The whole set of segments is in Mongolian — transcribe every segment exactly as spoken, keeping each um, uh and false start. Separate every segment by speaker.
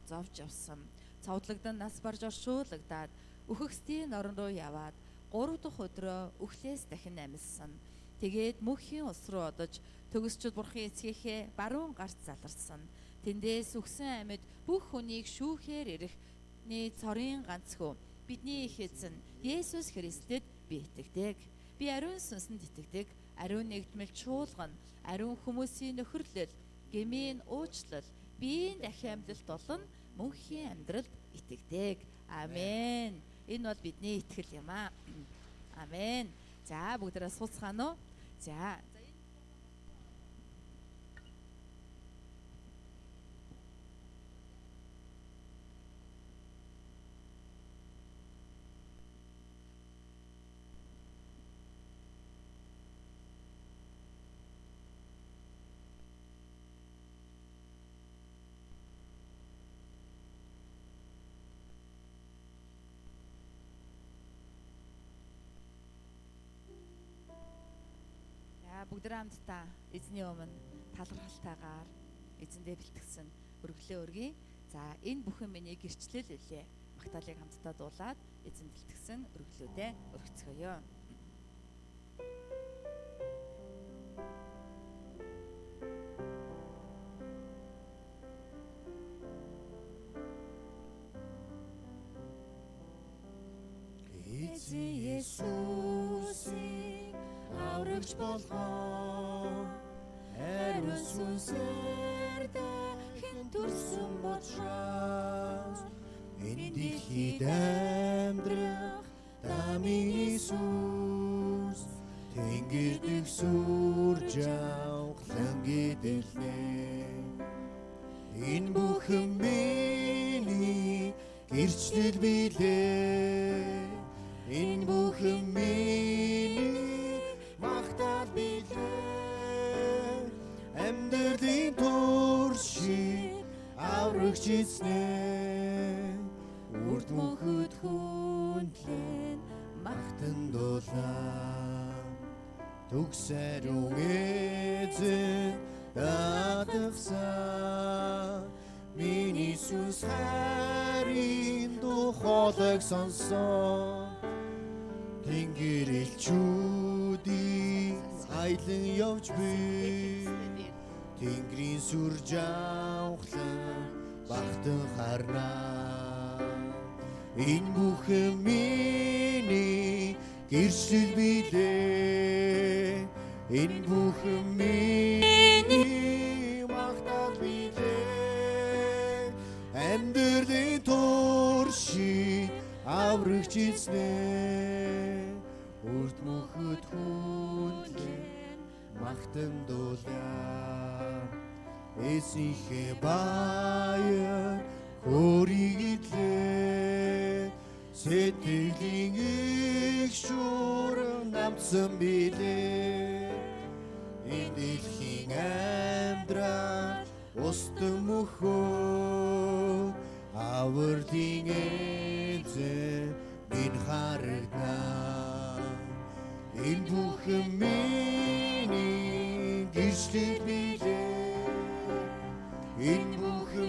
Speaker 1: зовж явсан. Цовдлогдсон нас барж оршуулгадаад үхэгсдийн орон руу яваад гурав дахь өдрөө үхлээс дахин амьссан. Тэгээд мөнхийн ус руу одож төгсчд бурхан эцгийнхээ баруун гарт заларсан. Тэндээс үхсэн амьд бүх хүнийг шүүхээр ирэхний цорын ганцхүү бидний их эзэн Есүс Христэд би итгэдэг. Би ариун сүнсэнд итгэдэг. Ариун нэгдмэл чуулган, ариун хүмүүсийн нөхөрлөл, гмийн уучлал, биеийн дахин амьдралт болон мөнхийн амьдралд итгэдэг. Амен. Энэ бол бидний итгэл юм аа. Амен. За бүгдээрээ сууцгаана уу? За. Бүгд хамтдаа эзний өмнө талархалтайгаар эзэндээ бэлтгэсэн өргөлөө өргөе. За энэ бүхэн миний гэрчлэл үлээ. Магтаалыг хамтдаа дуулаад эзэн бэлтгэсэн өргөлөөдөө өргөцгөөё.
Speaker 2: Эзэн Есүсийг аврагч болгоо ариун сүнсээр дахин төрсөн учраас энэ дэлхийд амьдрах дамын Иесус тэнгэр дэх сүр жавхлан гэдэлнэ. Энэ бүхэн миний гэрчлэл билээ. Энэ бүхэн миний магтаал билээ. Амьдралын туршид аврагч эзнээ. Үрд мөнхөд хүндлэн магтан дуулаа. Түгсэрүүн эзэн даатгсан миний Иесус хайрын тухайлыг сонсон. Тэнгэр элчүүдийн айлан явж би Тэнгэрийн сүр жавхлан багтан харнаа. Энэ бүхэн миний гэрчлэл билээ. Энэ бүхэн миний магтаал билээ. Амьдралын туршид аврагч эзнээ. Үрд мөнхөд хүндлэн магтан дуулаа. Эзэнхээ баяр хөрийг идлээ. Сэтгэлийн их шууран намтсан билээ. Энэ дэлхийн амьдрал устан мөхөө авардын эзэн минь харагдана. Энэ бүхэн миний гэрчлэл билээ. Энэ бүхэн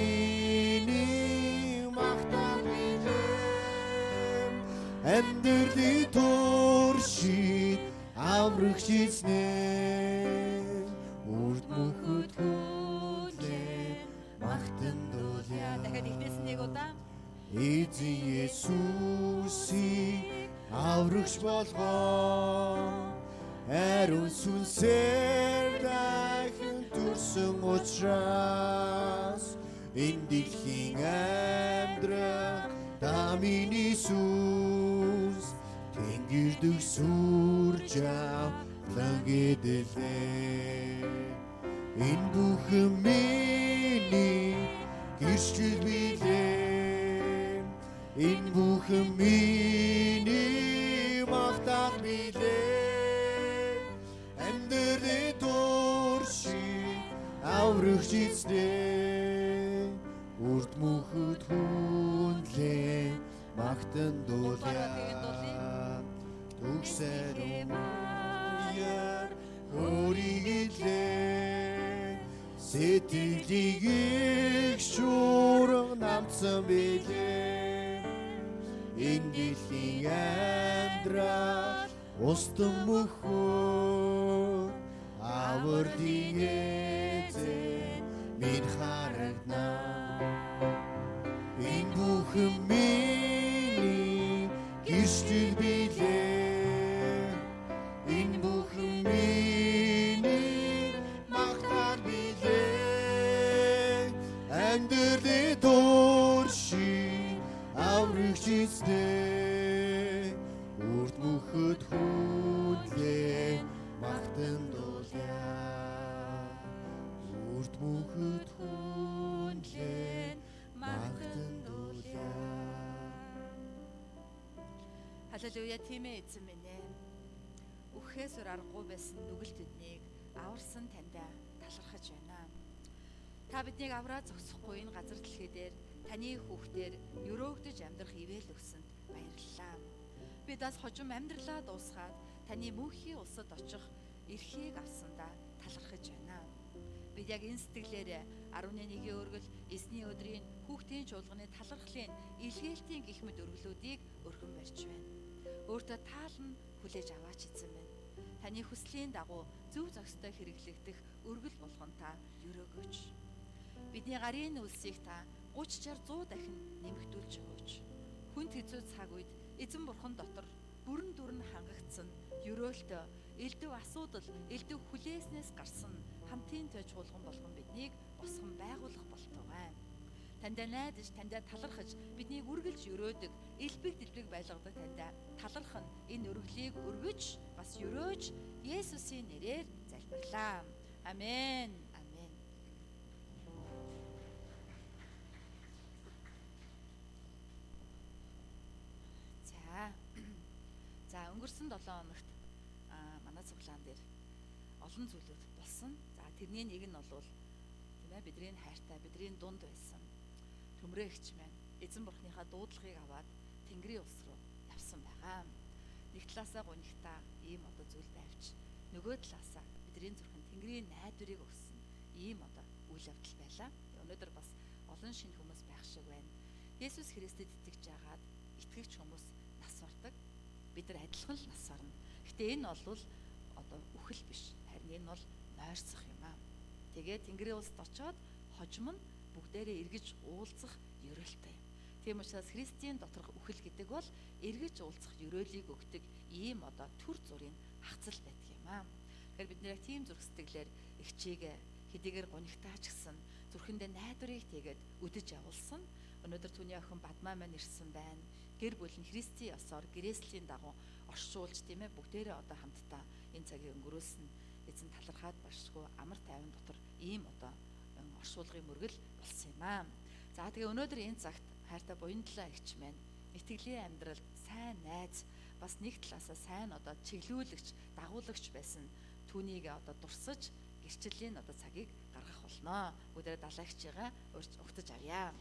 Speaker 2: миний магтаал билээ. Амьдралын туршид аврагч эзнээ. Үрд мөнхөд хүндлэн магтан дуулаа.
Speaker 1: Дахиад ихнээс нэг удаа.
Speaker 2: Эзэн Есүсийг аврагч болгоо. Ариун сүнсээр дахин төрсөн учраас энэ дэлхийн амьдрах дамын Иесус тэнгэр дэх сүр жавхлан гэдэлээ. Энэ бүхэн миний гэрчлэл билээ. Энэ бүхэн миний магтаал билээ. Амьдралын туршид аврагч эзнээ. Үрд мөнхөд хүндлэн магтан дуулаа. Түгсэрүүн баяр хөрийг идлээ. Сэтгэлийг их шууран утсан билээ энэ дэлхийн амьдрал устан мөхөө авардын эзэн минь харагнаа энэ бүхэн миний гэрчлэл билээ энэ бүхэн миний магтаал билээ амьдралын турши аврагч эзэн урд мөхөд хүлээ магтан дуулаа урд мөхөд хүлээ магтан дуулаа.
Speaker 1: Халелуя, тийм ээ эзэн минь ээ. Үхээс өр аргагүй байсан нүгэл төднийг аварсан таньда талархаж байна. Та биднийг авраа зогсохгүй энэ газар дэлхий дээр таны хүүхдээр өрөөгдөж амьдрах ивэл өгсөнд баярлалаа. Бид бас хожим амьдралаа дуусгаад таны мөнхийн улсад очих эрхийг авсандаа талархаж байна. Бид яг энэ сэтгэлээр арван нэгний өргөл эсний өдрийн хүүхдийн чуулганы талархлын илгээлтийн гихмэд өргөлүүдийг өргөн барьж байна. Өөртөө таалан хүлээж аваач эзэн минь. Таны хүслийн дагуу зөв зохистой хэрэглэгдэх өргөл болгон та өрөөгөөч. Бидний гарын үлсийг та гуйч чар зуун дахин нэмэгдүүлж өгөөч. Хүнд хэцүү цаг үед эзэн бурхан дотор бүрэн дүрн хангагдсан өрөөлтөө элдв асуудал элдв хүлээснээс гарсан хамтын төж чуулган болгон биднийг босгон байгуулах болтугай. Тандаа найдаж, тандаа талархаж, биднийг үргэлж өрөөдөг, элбэг дэлбэг байлгадаг тандаа талархан энэ өргөлийг өргөж, бас өрөөж Есүсийн нэрээр залбирлаа. Амен. Амен. За. За, өнгөрсөн долоо хоногт манай цуглаан дээр олон зүйлүүд болсон. За, тэрний нэг нь бол тийм ээ бидний хайртай, бидний дунд байсан төмрөөгч маань эзэн бурхныхаа дуудлагыг аваад Тэнгэрийн улс руу явсан байгаа. Нэг талаасаа гунигтаа ийм одоо зүйл байвч нөгөө талаасаа бидний зүрхэнд Тэнгэрийн найдварыг өгсөн ийм одоо үйл явдал байлаа. Өнөөдөр бас олон шинэ хүмүүс байх шиг байна. Есүс Христэд итгэж жагаад итгэгч хүмүүс нас бардаг. Бид нар адилхан л нас барна. Гэтэ энэ бол одоо үхэл биш. Харин энэ бол нойрсох юм аа. Тэгээд Тэнгэрийн улсад очиод хожим нь бүгдээрээ эргэж уулзах ёроолтой. Тийм учраас Христийн доторх үхэл гэдэг бол эргэж уулзах ёроолыг өгдөг ийм одоо төр зүрийн хацал байдаг юм аа. Тэгэхээр бид нэр тийм зүрх сэтгэлээр ихчээгээ хэдийгээр гунигтаач гсэн зүрхэндээ найдварыг тэгээд үдэж явуулсан. Өнөөдөр түүний охин Бадмаа маань ирсэн байна. Гэр бүл нь Христийн ёсоор гэрээслийн дагуу оршуулж тийм ээ бүгдээрээ одоо хамтдаа энэ цагийг өнгөрүүлсэн. Эзэн талархаад башгүй амар тайван дотор ийм одоо оршуулгын мөргөл болсон юм аа. За тэгээ өнөөдөр энэ цагт хайртай буяндлаа ихч маань итгэлийн амьдралд сайн найз бас нэг талаасаа сайн одоо чиглүүлэгч, дагуулагч байсан түүнийг одоо дурсаж гэрчлэлийн одоо цагийг гаргах болно. Бүгдээ далаагчгаа урьж угтаж авъя.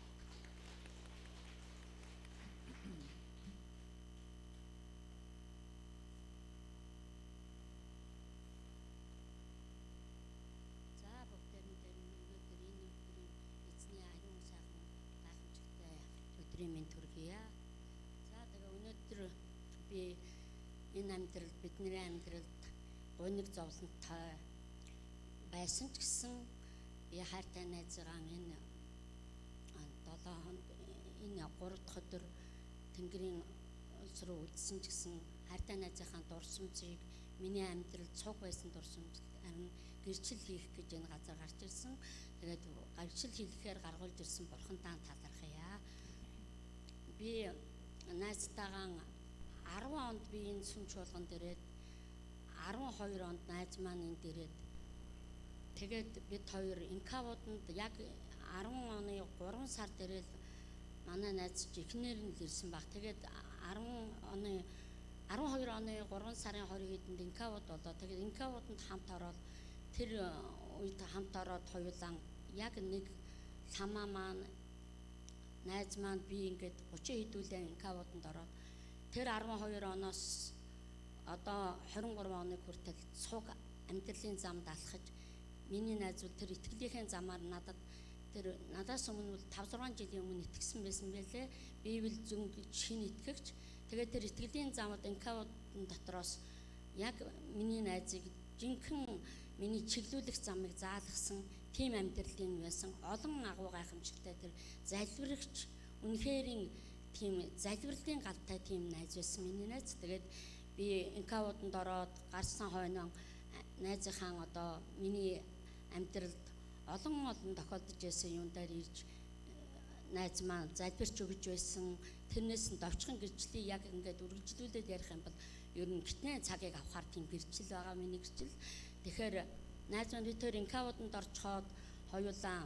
Speaker 3: Минь төргийа. За тэгээ өнөөдөр би энэ амьдрал бидний амьдралд гуниг зовлонтой байсан ч гэсэн би хайртай найзгаа энэ долоо хонд энэ гурав дахь өдөр Тэнгэрийн улс руу үлдсэн ч гэсэн хайртай найзынхаа дурсамжийг миний амьдралд цуг байсан дурсамж харин гэрчил хийх гэж энэ газар гарч ирсэн. Тэгээд гэрчил хийхээр гаргуулж ирсэн бурхантаа талархъя. Би найзтайгаа арван онд би энэ сүм чуулган дээрээ арван хоёр онд найз маань энд дээрээ тэгээд бид хоёр инкавууданд яг арван оны гурван сар дээрээ манай найз ихнэр нь ирсэн баг. Тэгээд арван оны арван хоёр оны гурван сарын хориг эдэнд инкавууд болоо. Тэгээд инкавууданд хамт ороод тэр үед хамт ороод хоёулаа яг нэг самаа маань найз маань би ингээд гучин хэдүүлээ инкавууданд ороод тэр арван хоёр оноос одоо хорин гурван оны хүртэл цуг амьдралын замд алхаж миний найз бол тэр итгэлийнхээ замаар надад тэр надаас өмнө five six жилийн өмнө итгэсэн байсан байлээ. Библи зүн гэж шинэ итгэгч. Тэгээд тэр итгэлийн замууд Энкавуудын дотроос яг миний найзыг жинхэнэ миний чиглүүлэх замыг заалгасан тийм амьдралын байсан. Олон агуу гайхамшигтай тэр залбирагч үнэхэрийн тийм залбирлын галтай тийм найз байсан миний найз. Тэгээд би Энкавууданд ороод гарсан хойноо найзынхаа одоо миний амьдралд олон олон тохиолдож байсан юм дээр ирж найз маань залбирч өгж байсан. Тэрнээс нь довчхон гэрчлийг яг ингээд үргэлжлүүлээд ярих юм бол ер нь гитнээ цагийг авахар тийм гэрчил байгаа миний гэрчил. Тэгэхээр найз маань тэр Энкавууданд орчхоод хоёулаа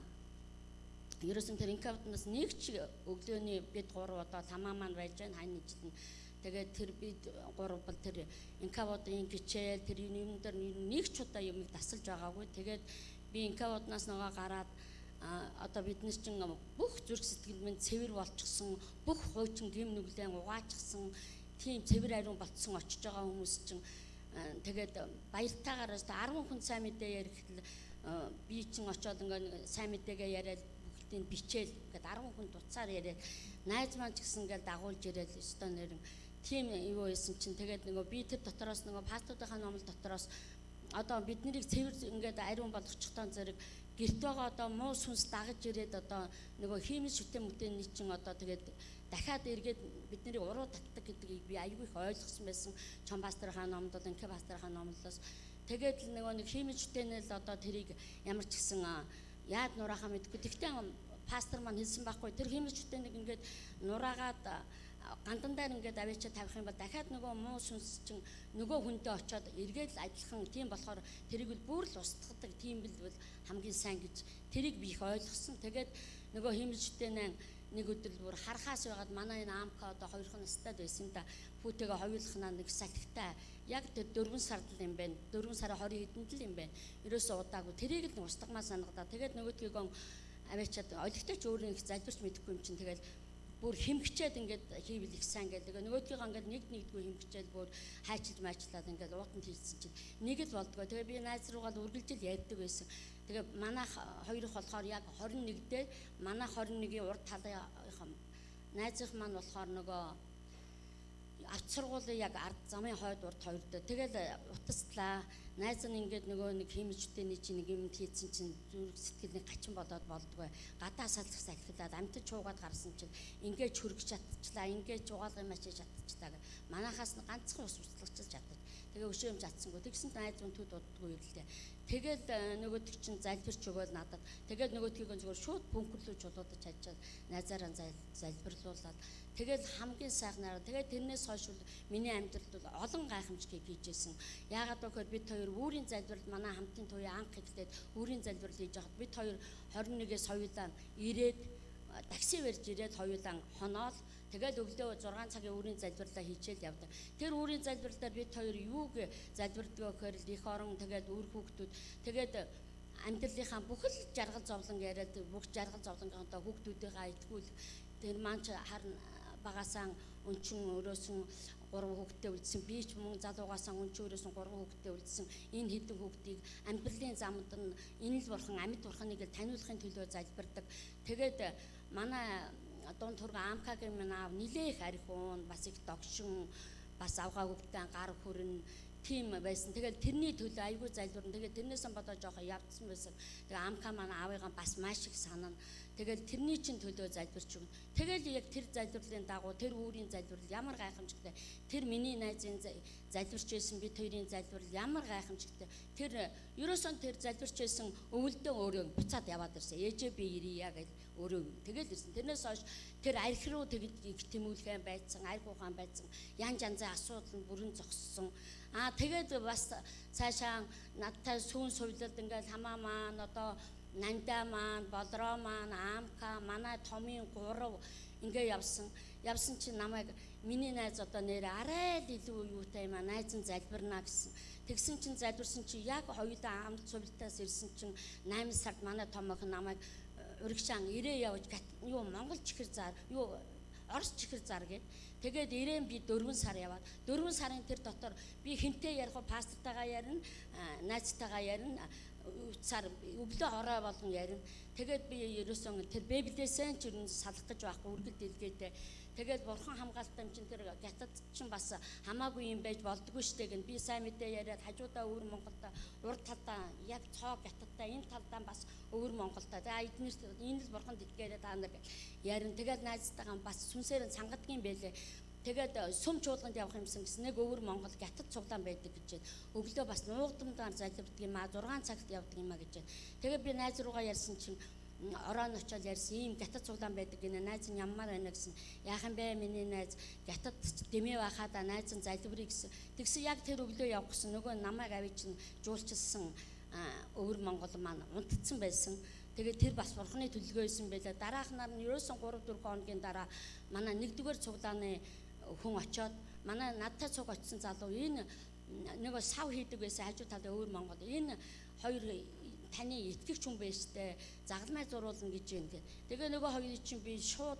Speaker 3: ерөөсөн тэр Энкавууднаас нэг ч өглөөний бид гурав одоо тамаа маань байж байгаа хань ижлэн. Тэгээд тэр бид гурав бол тэр Энкавуудын гिचээл тэр юм дээр нэг ч удаа юмыг дасалж байгаагүй. Тэгээд би Энкавууднаас нөгөө гараад одоо бидний чинь бүх зүрх сэтгэл минь цэвэр болчихсон, бүх хуучин гим нүглэн угаачсан, тийм цэвэр ариун болцсон очиж байгаа хүмүүс чинь тэгээд баяртайгаар ten хүн сайн мэдээ ярихдаа би чинь очиод ингээ сайн мэдээгээ яриад бүгдийг бичээл ингээд ten хүн дуцаар яриад найз маань ч гэсэн ингээд дагуулж яриад өстой нэрэн тийм юу байсан чинь тэгээд нөгөө би тэр дотроос нөгөө пастуудынхаа номлол дотроос одоо биднийг цэвэр ингээд ариун болгочихтон зэрэг гэрт байгаа одоо муу сүнс дагаж ирээд одоо нөгөө химис шүтэн мөтөний чинь одоо тэгээд дахиад эргээд бидний уруу татдаг гэдгийг би аюу их ойлгосон байсан. Чон пасторынхаа номлол, Энке пасторынхаа номлолоос тэгээд нөгөө нэг химис шүтэнэл одоо тэрийг ямар ч гэсэн яад нураахаа мэдгүй. Тэгтээ пастор маань хэлсэн байхгүй тэр химис шүтэнийг ингээд нураагаад гандан дээр ингээд аваачаа тавих юм бол дахиад нөгөө муу сүнс чинь нөгөө хүнтэй очиод эргээд адилхан тийм болохоор тэрийг бүр л устгадаг тийм бил хамгийн сайн гэж тэрийг би их ойлгосон. Тэгээд нөгөө химэлжтэй нэг өдөр бүр харахаас байгаад манай энэ амка одоо хоёр хон настай байсан да хүүтэйгээ хоёулахнаа нэг салхитай яг тэр дөрвөн сард л юм байна. дөрвөн сарын twenty хэдэнд л юм байна. Ерөөсөө удаагүй тэрийг л устгамаа санагдаа. Тэгээд нөгөөдгийг аваачаад олигтой ч өөрөө их залбирч мэдэхгүй юм чинь тэгээд бүр хэмгчээд ингээд хийвэл их сайн гэдэг. Нөгөөдгийг ингээд нэг нэгдгүй хэмгчээд бүр хайчилж майчлаад ингээд уутанд хийсэн чинь нэг л болдгоо. Тэгээ би найз руугаа л үргэлжил ярьдаг байсан. Тэгээ манайх хоёрох болохоор яг twenty-one дээр манайх twenty-one-ийн урд талынхаа найзынх маань болохоор нөгөө авч сургуулийн яг ард замын хойд урд хоёр дээр тэгэл утаслаа. Найз нь ингээд нөгөө нэг химжтэйний чинь нэг юм хийсэн чинь зүрх сэтгэлний гачин болоод болдгоо. Гадаа салах салхилаад амтж чуугаад гарсан чинь ингээд чүргэж чадчихлаа. Ингээд жугаалгын мачиж чадчихлаа гэ. Манахаас нь ганцхан ус уцлагчилж чадчих. Тэгээ өшөө юм чадсангүй. Тэгсэн найз нь төд уддгүй ирлээ. Тэгэл нөгөөдөг чинь залбирч өгөөл надад. Тэгээд нөгөөдгийг зөвхөн шууд бункрлүүж чулуудаж чадчихад найзаараа залбирлуулаад тэгэл хамгийн сайхнаар тэгээд тэрнээс хойш миний амьдралд бол олон гайхамшиг хийжсэн. Яагаад гэвэл бид хоёр үүрийн залбирал манай хамтын туяа анх эхлээд үүрийн залбирал хийж байхад бид хоёр twenty-one-ээс хоёулаа ирээд такси барьж ирээд хоёулаа хоноол тэгээд өглөө six цагийн үүрийн залбирлаа хийчихэл явдаг. Тэр үүрийн залбирлаар бид хоёр юуг залбирдаг гэхээр их орон тэгээд үр хүүхдүүд тэгээд амьдралынхаа бүхэл жаргал зовлон яриад бүх жаргал зовлонгоо хүүхдүүдийнхаа итгүүл тэр маань харна багасаа өнчин өрөөсөн гурван хүүхэдтэй үлдсэн би ч мөн залуугаасаа өнчин өрөөсөн гурван хүүхэдтэй үлдсэн энэ хэдэн хүүхдийг амьдралын замд нь энэ л бурхан амьд бурханыг таниулахын төлөө залбирдаг. Тэгээд манай дунд турга амкагийн минь аав нилээх архиун бас их догшин бас авгаа хөвгтэн гар хүрэн тийм байсан. Тэгээд тэрний төлөө айгүй залбирна. Тэгээд тэрнээсээ бодож жоохоо явдсан байсан. Тэгээд амка маань аавыгаа бас маш их санана. Тэгээд тэрний чин төлөө залбирч өгнө. Тэгээд яг тэр залбирлын дагуу тэр үүрийн залбирал ямар гайхамшигтай. Тэр миний найзын залбирч байсан бид хоёрын залбирал ямар гайхамшигтай. Тэр ерөөсөн тэр залбирч байсан өвөлдөө өөрөө буцаад яваад ирсэн. Ээжээ би ирье гэж өөрөө тэгэл ирсэн. Тэрнээс хойш тэр арх руу тэгж тэмүүлхэн байцсан, арх ухаан байцсан. Ян жанзын асуудал нь бүрэн зогссон. Аа тэгээд бас цаашаа надтай сүүн сувлалд ингээл хамаа маань одоо нандаа маань, болроо маань, аамка, манай томын гурав ингээ явсан. Явсан чинь намайг миний найз одоо нэрээ арай л илүү юутай юм аа найз нь залбирна гэсэн. Тэгсэн чинь залбирсан чинь яг хоёулаа амт сувлтаас ирсэн чинь eight сард манай томоохон намайг урагшаан ирээ явж юу Монгол чихэр зар юу Орос чихэр зар гэд. Тэгээд ирээн би four сар яваад four сарын тэр дотор би хинтээ ярих уу пастортайгаа ярина, найзтайгаа ярина, уцаар өглөө хорой болгон ярина. Тэгээд би ерөөсөн тэр Библиэсээ ч ерөн салах гэж байхгүй үргэлж дэлгээтэй. Тэгээд бурхан хамгаалалттай юм чин тэр гятад чин бас хамаагүй юм байж болдгоо штэ гэн би сайн мэдээ яриад хажуудаа өвөр Монголда урд талдаа яг цоо гятадтай энэ талдаа бас өвөр Монголда. За эднээс энэ л бурхан дэлгээрээ та нар ярина. Тэгээд найзтайгаа бас сүнсээр цангадгийн байлээ. Тэгээд сүм чуулганд явах юмсан гэсэн нэг өвөр Монгол гятад цуглаан байдаг гэж байна. Өглөө бас нуугдамдаар залбирдаг юм а зургаан цагт явдаг юм а гэж байна. Тэгээд би найз руугаа ярьсан чинь орон очоод ярьсан ийм гятад цуглаан байдаг гинэ найз нь ямар байна гэсэн яахан бэ миний найз гятад дэмээ байхада найз нь залбирыг гэсэн тэгсэн яг тэр өглөө явах гэсэн нөгөө намайг авий чинь жуулчилсан өвөр Монгол маань унтцсан байсан. Тэгээд тэр бас бурхны төлөвлөгөө байсан байлаа. Дараахнаар нь ерөөсөн три дөрвөн хоногийн дараа манай нэгдүгээр цуглааны хүн очоод манай надтай цуг очсон залуу энэ нөгөө сав хийдэг байсан хажуу талд өвөр Монгол энэ хоёр таны итгэгч хүн байж тээ загалмай зуруулна гэж юм гээд. Тэгээ нөгөө хоёр чинь би шууд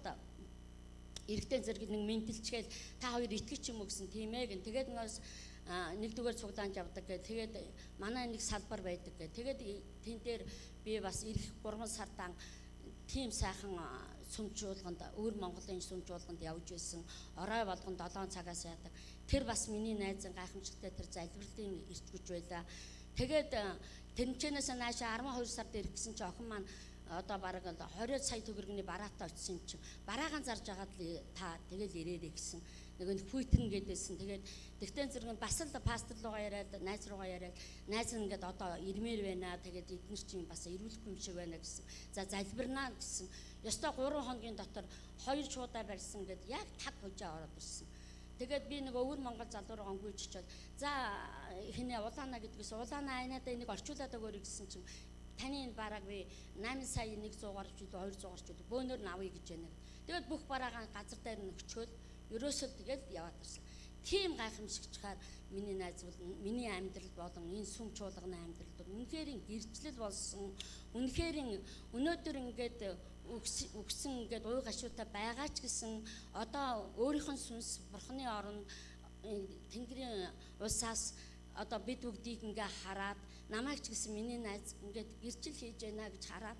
Speaker 3: эрэгтэй зэрэг нэг мэдлчгээл та хоёр итгэгч юм уу гэсэн тийм ээ гэн. Тэгээд нөгөөс нэгдүгээр цуглаанд явдаг гэ. Тэгээд манай нэг салбар байдаг гэ. Тэгээд тэн дээр би бас ирэх гурван сардаан тийм сайхан сүмжуулганд өвөр Монголын сүмжуулганд явж байсан. Орой болгон долоон цагаас яадаг. Тэр бас миний найзын гайхамшигтай тэр залбирлын ирж гүж байлаа. Тэгээд тэнчэнээс наашаа арван хоёр сард ирэх гэсэн чи охин маань одоо бараг двадцать сая төгрөгийн бараатаа очсон юм чинь бараагаан зарж агаад та тэгэл ирээрэй гэсэн нэг нь Путин гэдээсэн. Тэгээд тэгтэн зэрэг бас л пастор руугаа яриад найз руугаа яриад найз нь ингээд одоо ирмээр байна. Тэгээд эдгээр чинь бас ирүүлэхгүй юм шиг байна гэсэн. За залбирнаа гэсэн. Ёстой гурван хоногийн дотор хоёр шуудаа барьсан гэд яг таг хожоо ороод ирсэн. Тэгээд би нэг өвөр Монгол залуу руу гүйж очиод за хинэ улаана гэдгээс улаана айнадаа энийг орчуулаад өгөөрэй гэсэн чинь таны энэ бараг би восемь сая нэг сую гарч илүү two hundred гарч илүү бөөнөр нь авъя гэж байна. Тэгээд бүх бараагаа газар дээр нь өчөөл ерөөсөө тэгээд яваад ирсэн. Тийм гайхамшигчаар миний найз бол миний амьдрал болон энэ сүм чуулганы амьдрал бол үнэхээр гэрчлэл болсон. Үнэхээр өнөөдөр ингээд өгсөн ингээд уй гашуутай байгаа ч гэсэн одоо өөрийнх нь сүнс бурхны орон тэнгэрийн усаас одоо бид бүгдийг ингээ хараад намайг ч гэсэн миний найз ингээд гэрчил хийж байна гэж хараад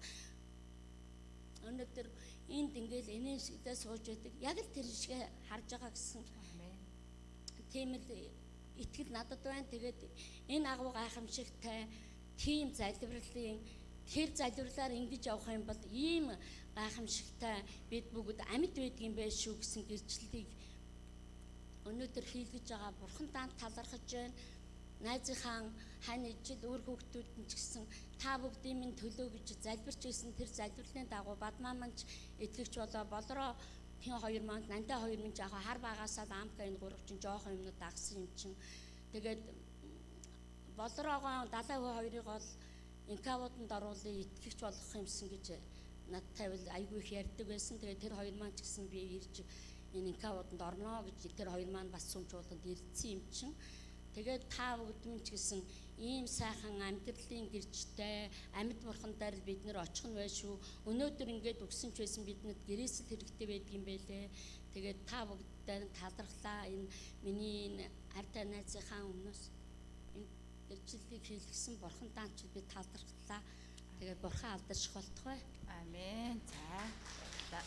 Speaker 3: өнөөдөр энд ингээл энэшгдээ сууж байдаг яг л тэр шиг харж байгаа гэсэн тийм л итгэл надад байна. Тэгээд энэ агуу гайхамшигтай тийм залбирлын тэр залбирлаар ингэж явах юм бол ийм гайхамшигтай бид бүгд амьд байдгийн байх шүү гэсэн гэрчлэлийг өнөөдөр хийлгэж байгаа бурхан даанд талархаж байна. Найзынхаа хань ижил өөр хүүхдүүд нь ч гэсэн та бүгдийн минь төлөө гэж залбирч ирсэн тэр залбирлын дагуу бадмаа манч итгэгч болоо болроо хин хоёр маань нандаа хоёр минь жаахан хар багасаа амка энэ гурав чинь жоохон юмнууд дагсан юм чинь тэгээд болроогоо даалаа хоёрыг бол инкавууданд оруулъя итгэгч болох юмсан гэж надтай бол айгүй их ярьдаг байсан. Тэгээд тэр хоёр маань ч гэсэн би ирж энэ инкавууданд орно гэж тэр хоёр маань бас сүмжуулганд ирдсэн юм чинь тэгээд та бүдмэн ч гэсэн ийм сайхан амьдралын гэрчтэй амьд бурхан дээр бид нэр очих нь байх шүү. Өнөөдөр ингээд өгсөн ч байсан биднэрт гэрээсэл хэрэгтэй байдаг юм байлээ. Тэгээд та бүгдээр талархлаа. Энэ миний энэ артай найзынхаа өмнөөс энэ гэрчлэлийг хийлгэсэн бурхан даанч би талархлаа. Тэгээд бурхан алдарших болтугай.
Speaker 1: Амен. За.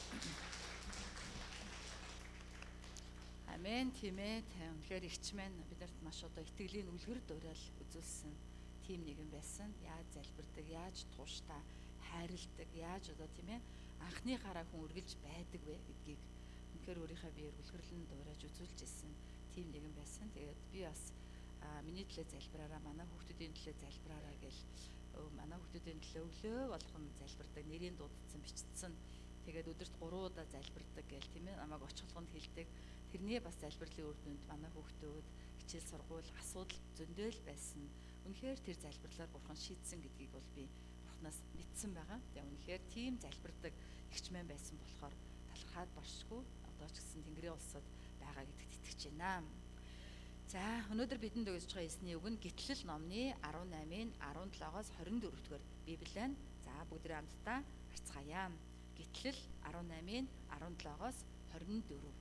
Speaker 1: Амен тийм ээ. Үнэхээр игч маань бидэрт маш одоо итгэлийн үлгэр дуурайл үзүүлсэн тийм нэгэн байсан. Яаж залбирдаг, яаж тууштай хайрладаг, яаж одоо тийм ээ анхны гараа хүн үргэлж байдаг вэ гэдгийг үнэхээр өөрийнхөө биеэр үлгэрлэн дуурайж үзүүлж ирсэн тийм нэгэн байсан. Тэгээд би бас миний төлөө залбираараа, манай хүүхдүүдийн төлөө залбираараа гэл манай хүүхдүүдийн төлөө өглөө болгон залбирдаг, нэрийн дуудсан бичсэн. Тэгээд өдөрт гурван удаа залбирдаг гэл тийм ээ намайг очихлогонд хэлдэг. Тэрний бас залбирлын үр дүнд манай хүүхдүүд хичээл сургууль асуудал зөндөл байсан. Үнэхээр тэр залбирлаар бурхан шийдсэн гэдгийг бол би бурханаас мэдсэн байгаа. Тэгээ үнэхээр тийм залбирдаг эгч мэн байсан болохоор талархаад болшгүй. Одоо ч гэсэн Тэнгэрийн улсад байгаа гэдэгт итгэж байна. За өнөөдөр бидэнд өгж байгаа эсний үг нь Гитлэл номны eighteen-ийн seventeen-оос twenty-four дугаар Библиэн. За бүгдээ хамтдаа харцгаая. Гитлэл eighteen-ийн seventeen-оос twenty-four.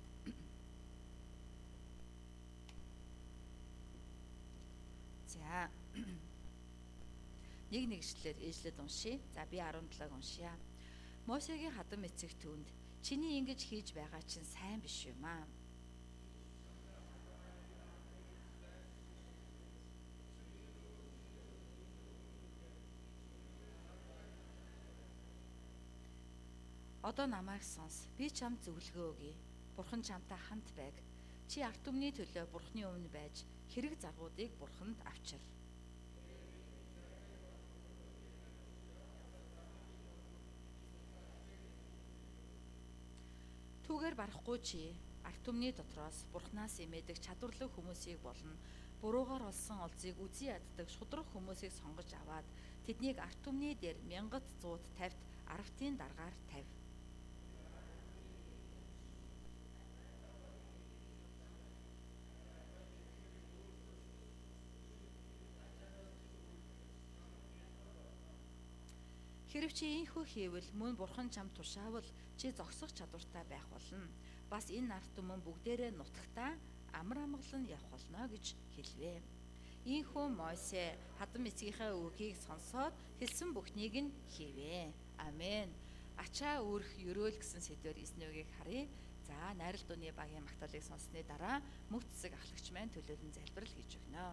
Speaker 1: За Нэг нэгшлэр ижлэд уншия. За би арван талыг уншия. Мошегийн хадам эцэг түүнд чиний ингэж хийж байгаа чинь сайн биш юм аа. Одоо намайг сонс. Би чамд зөвлөгөө өгье. Бурхан чамтай хамт байг. Чи арт түмний төлөө Бурханы өмнө байж хэрэг заргуудыг Бурханд авчир. Түүгээр барахгүй чи арт түмний дотроос Бурханаас имээдэг чадварлаг хүмүүсийг болно. Буруугаар олсон олзыг үзий яддаг шудраг хүмүүсийг сонгож аваад тэднийг арт түмний дээр мянгат зууд тавьт арвтын даргаар тавь. Хэрв чи ийхүү хийвэл мөн Бурхан чамд тушаавал чи зогсох чадвартай байх болно. Бас энэ арт түмэн бүгдээрээ нутагтаа амар амгалан явах болно гэж хэлвэ. Ийхүү Мосе хадам эцгийнхээ үгийг сонсоод хэлсэн бүхнийг нь хийвэ. Амен. Ачаа үүрэх ерөөл гэсэн сэдвээр эзний үгийг харъя. За найрал дууны багийн магтаалыг сонссны дараа мөнх цэцэг ахлагч маань төлөөлөн залбирал хийж өгнө.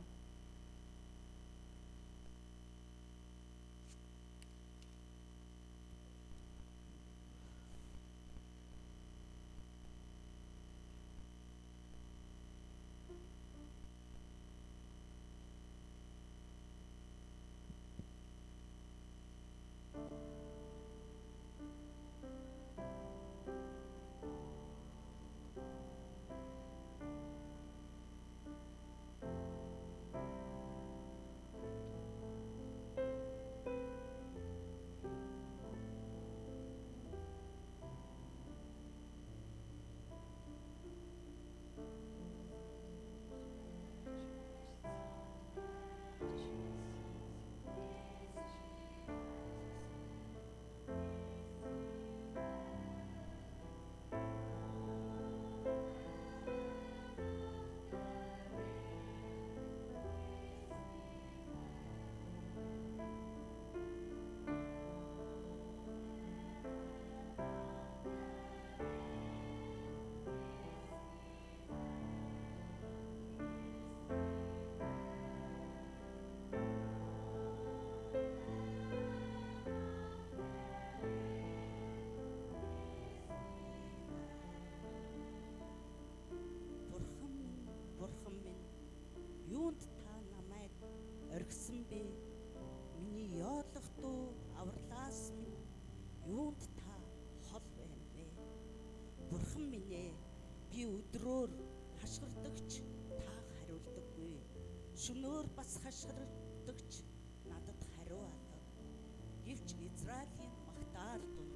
Speaker 4: Юунд та намайг оргисон бэ? Миний яолох дуу авралаас минь юунд та хол байна вэ? Бурхан минь ээ, би өдрөөр хашгирдагч та хариулдаггүй. Шөнөөр бас хашгирдагч надад хариу алга. Гэвч Израилийн магтаал дунд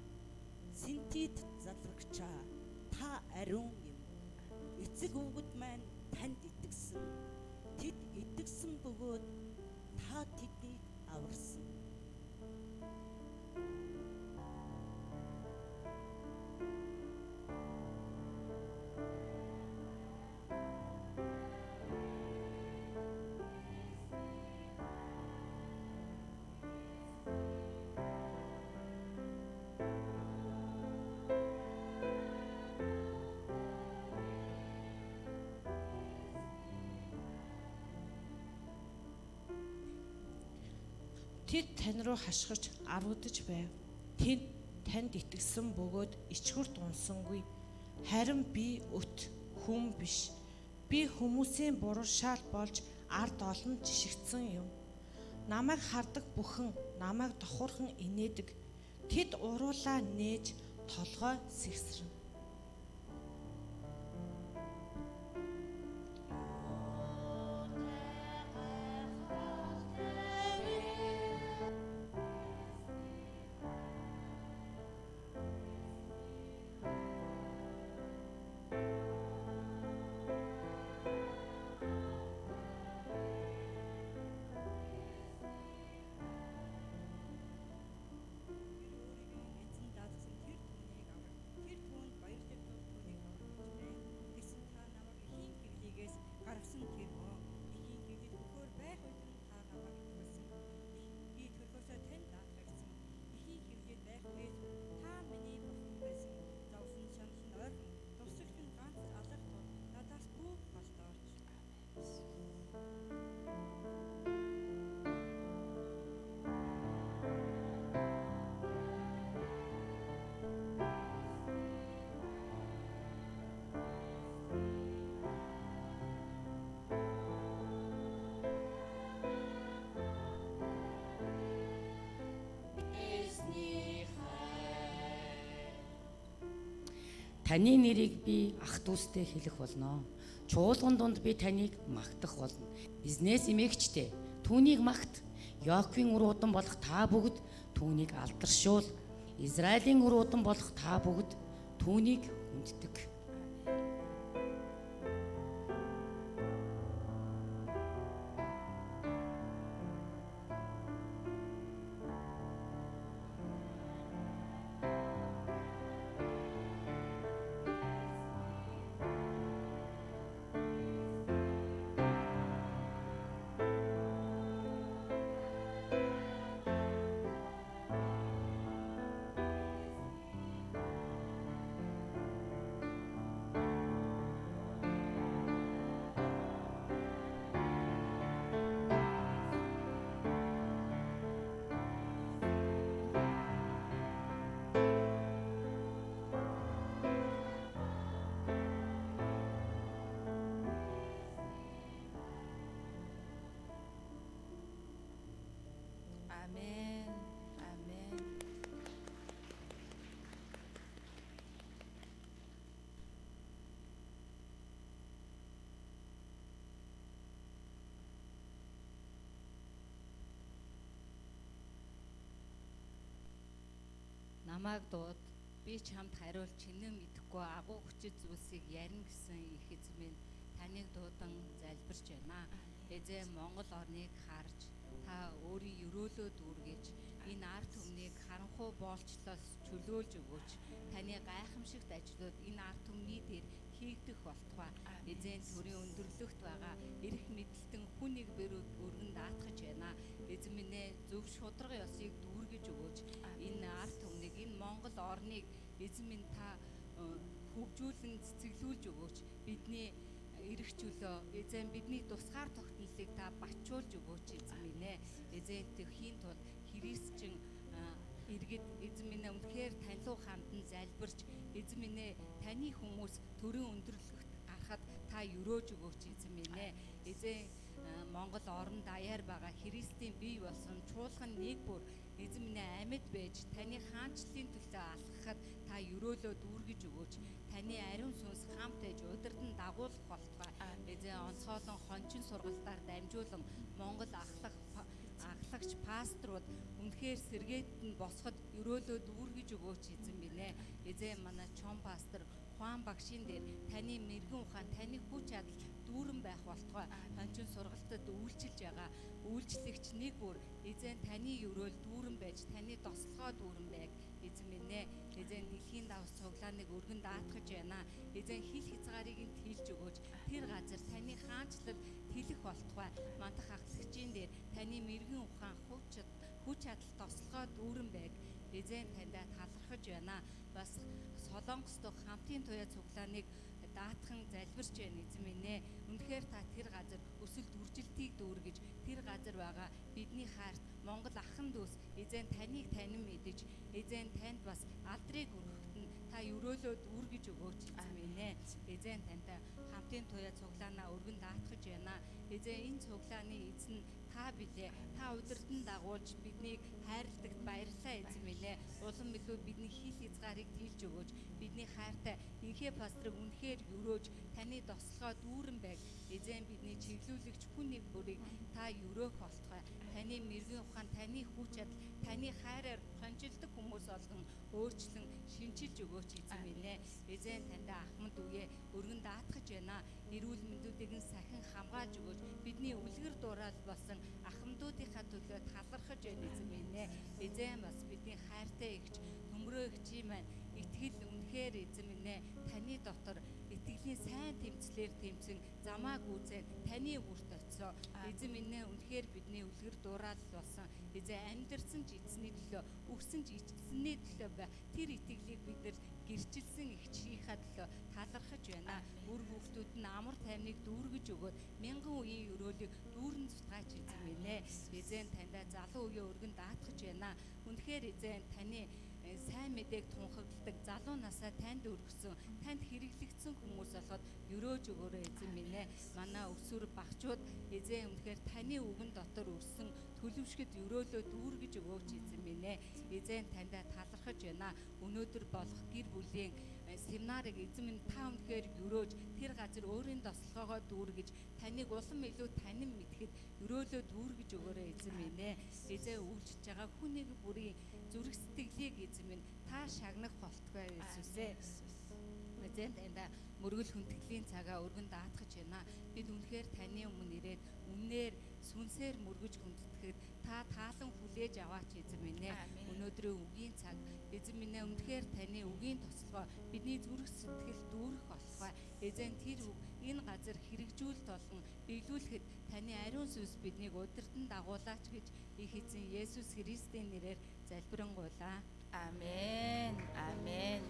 Speaker 4: Синтид залрагчаа та ариун юм. Эцэг өвгөд маань танд итгэсэн. Тэд итгэсэн бөгөөд та тэднийг аварсан.
Speaker 5: Тэд тань руу хашгирч аруудаж байв. Тэд танд итгэсэн бөгөөд ичгүрт унсангүй. Харин би өт хүн биш. Би хүмүүсийн буруу-шаал болж ард олон жишигдсэн юм. Намайг хардаг бүхэн намайг тохуурхан инээдэг. Тэд уруулаа нээж толгой сэгсрэн.
Speaker 6: Таны нэрийг би ах дүүстэй хэлэх болно. Чуулган донд би таныг магтах болно. Эзнээс эмээгчтэй түүнийг магт. Яаковын үр удам болох та бүгд түүнийг алдаршуул. Израилийн үр удам болох та бүгд түүнийг хүнддэг.
Speaker 1: Амен. Амен.
Speaker 7: Намайг дууд би чамд хариулт чинээ мэдэхгүй агуу хүчит зүйлсийг ярина гэсэн их эзэн минь таныг дуудан залбирч байна. Эзэн Монгол орныг харж та өөрийн өрөөлөө дүүргэж энэ арт түмнийг харанхуй боолчлоос чөлөөлж өгөөч. Таны гайхамшигт ажлууд энэ арт түмний дээр хийгдэх болтугай. Эзэн төрийн өндөрлөгт байгаа эрх мэдлэлтэн хүнийг бэрүүд өргөн даатгаж байна. Эзэн минь ээ зөв шударга ёсыг дүүргэж өгөөч. Энэ арт түмнийг энэ Монгол орныг эзэн минь та хөгжүүлэн цэцэглүүлж өгөөч. Бидний эрх чөлөө эзэн бидний тусгаар тогтнолыг та бачуулж өгөөч эзэн минь ээ. Эзэн тэхийн тул Христчин иргэд эзэн минь ээ үнэхээр танилуу хамтан залбирч эзэн минь ээ таны хүмүүс төрийн өндөрлөгт гарахад та өрөөж өгөөч эзэн минь ээ. Эзэн Монгол орон даяар байгаа Христийн бий болсон чуулган нэг бүр эзэн минь ээ амьд байж таны хаанчлалын төлөө алхахад та өрөөлөө дүүргэж өгөөч. Таны ариун сүнс хамт байж удирдан дагуулах болтугай. Эзэн онцгойлон хончин сургалтаар дамжуулан Монгол ахлах ахлагч пасторууд үнэхээр сэргээтэнд босоход өрөөлөө дүүргэж өгөөч эзэн минь ээ. Эзэн манай чон пастор Хуан багшийн дээр таны мэрэгэн ухаан таны хүч чадал дүүрэн байх болтугай. Хончин сургалтад үйлчилж байгаа үйлчлэгч нэг бүр эзэн таны өрөөл дүүрэн байж таны тослогоо дүүрэн байг эзэн минь ээ. Эзэн дэлхийн давс цуглааныг өргөн даатгаж байна. Эзэн хил хязгаарыг нь тэлж өгөөч. Тэр газар таны хаанчлал тэлэх болтугай. Мандах ахлагчийн дээр таны мэрэгэн ухаан хүч хүч чадал тослогоо дүүрэн байг. Эзэн таньда талархаж байна. Бас Солонгос дахь хамтын туяа цуглааныг даатхан залбирч байна эзэн минь ээ. Үнэхээр та тэр газар өсөлт үржилтийг дүүргэж тэр газар байгаа бидний хайрт Монгол ахын дүүс эзэн таныг танин мэдэж эзэн танд бас алдрыг өргөхөд нь та өрөөлөө дүүргэж өгөөч эзэн минь ээ. Эзэн таньда хамтын туяа цуглаанаа өргөн даатгаж байна. Эзэн энэ цуглааны эзэн та билээ. Та удирдан дагуулж биднийг хайрладагт баярлалаа эзэн минь ээ. Улам илүү бидний хил хязгаарыг тэлж өгөөч. Бидний хайртай инхээ пастрыг үнэхээр өрөөж таны тослогоо дүүрэн байг. Эзэн бидний чиглүүлэгч хүн нэг бүрийг та өрөөх болтугай. Таны мэрэгэн ухаан, таны хүч чадал, таны хайраар хонжилдог хүмүүс олгон өөрчлөн шинчилж өгөөч эзэн минь ээ. Эзэн таньда ахмад үе өргөн даатгаж байна. Эрүүл мэндүүдийг нь сахин хамгаалж өгөөч. Бидний үлгэр дуурайл болсон ахмадуудынхаа төлөө талархаж байна эзэн минь ээ. Эзэн бас бидний хайртай эгч төмрөө эгчийн маань итгэл үнэхээр эзэн минь ээ таны дотор итгэлийн сайн тэмцлэр тэмцэн замаа гүйцэн таны үрт очисон. Эзэн минь ээ үнэхээр бидний үлгэр дуурайл болсон эзэн амьдэрсэн ч эзний төлөө өгсөн ч эзний төлөө ба тэр итгэлийг бид нар гэрчилсэн эгчийнхаа төлөө талархаж байна. Үр хүүхдүүд нь амар тайвныг дүүргэж өгөөд мянган үеийн өрөөлийг дүүрэн зутгаач эзэн минь ээ. Эзэн таньда залуу үеийн өргөн даатгаж байна. Үнэхээр эзэн таны сайн мэдээг тунхагладаг залуу насаа танд өргөсөн, танд хэрэглэгдсэн хүмүүс болоход өрөөж өгөөрэй эзэн минь ээ. Манай өсвөр багчууд эзэн үнэхээр таны үгэн дотор өрсөн төлөвшгөд өрөөлөө дүүргэж өгөөч эзэн минь ээ. Эзэн таньда талархаж байна. Өнөөдөр болох гэр бүлийн семинарыг эзэн минь та өнөхөр өрөөж тэр газар өөрийн тослогоогоо дүүргэж таныг улам илүү танин мэдхэд өрөөлөө дүүргэж өгөөрэй эзэн минь ээ. Эзээ үйлчилж байгаа хүн нэг бүрийн зүрх сэтгэлийг эзэн минь та шагнах болтугай Иесус ээ. Эзэн таньда мөргөл хүндэтгэлийн цагаа өргөн даатгаж байна. Бид үнэхээр таны өмнө ирээд үннээр сүнсээр мөргөж хүндэтгэхэд та таалан хүлээж аваач эзэн минь ээ. Өнөөдрийн үгийн цаг эзэн минь ээ, үнэхээр таны үгийн тослогоо бидний зүрх сэтгэл дүүрэх болтугай. Эзэн тэр үг энэ газар хэрэгжүүлэлт болгон биелүүлэхэд таны ариун сүнс биднийг удирдан дагуулаач гэж их эзэн Есүс Христийн нэрээр залбирanгуйлаа.
Speaker 1: Амен. Амен.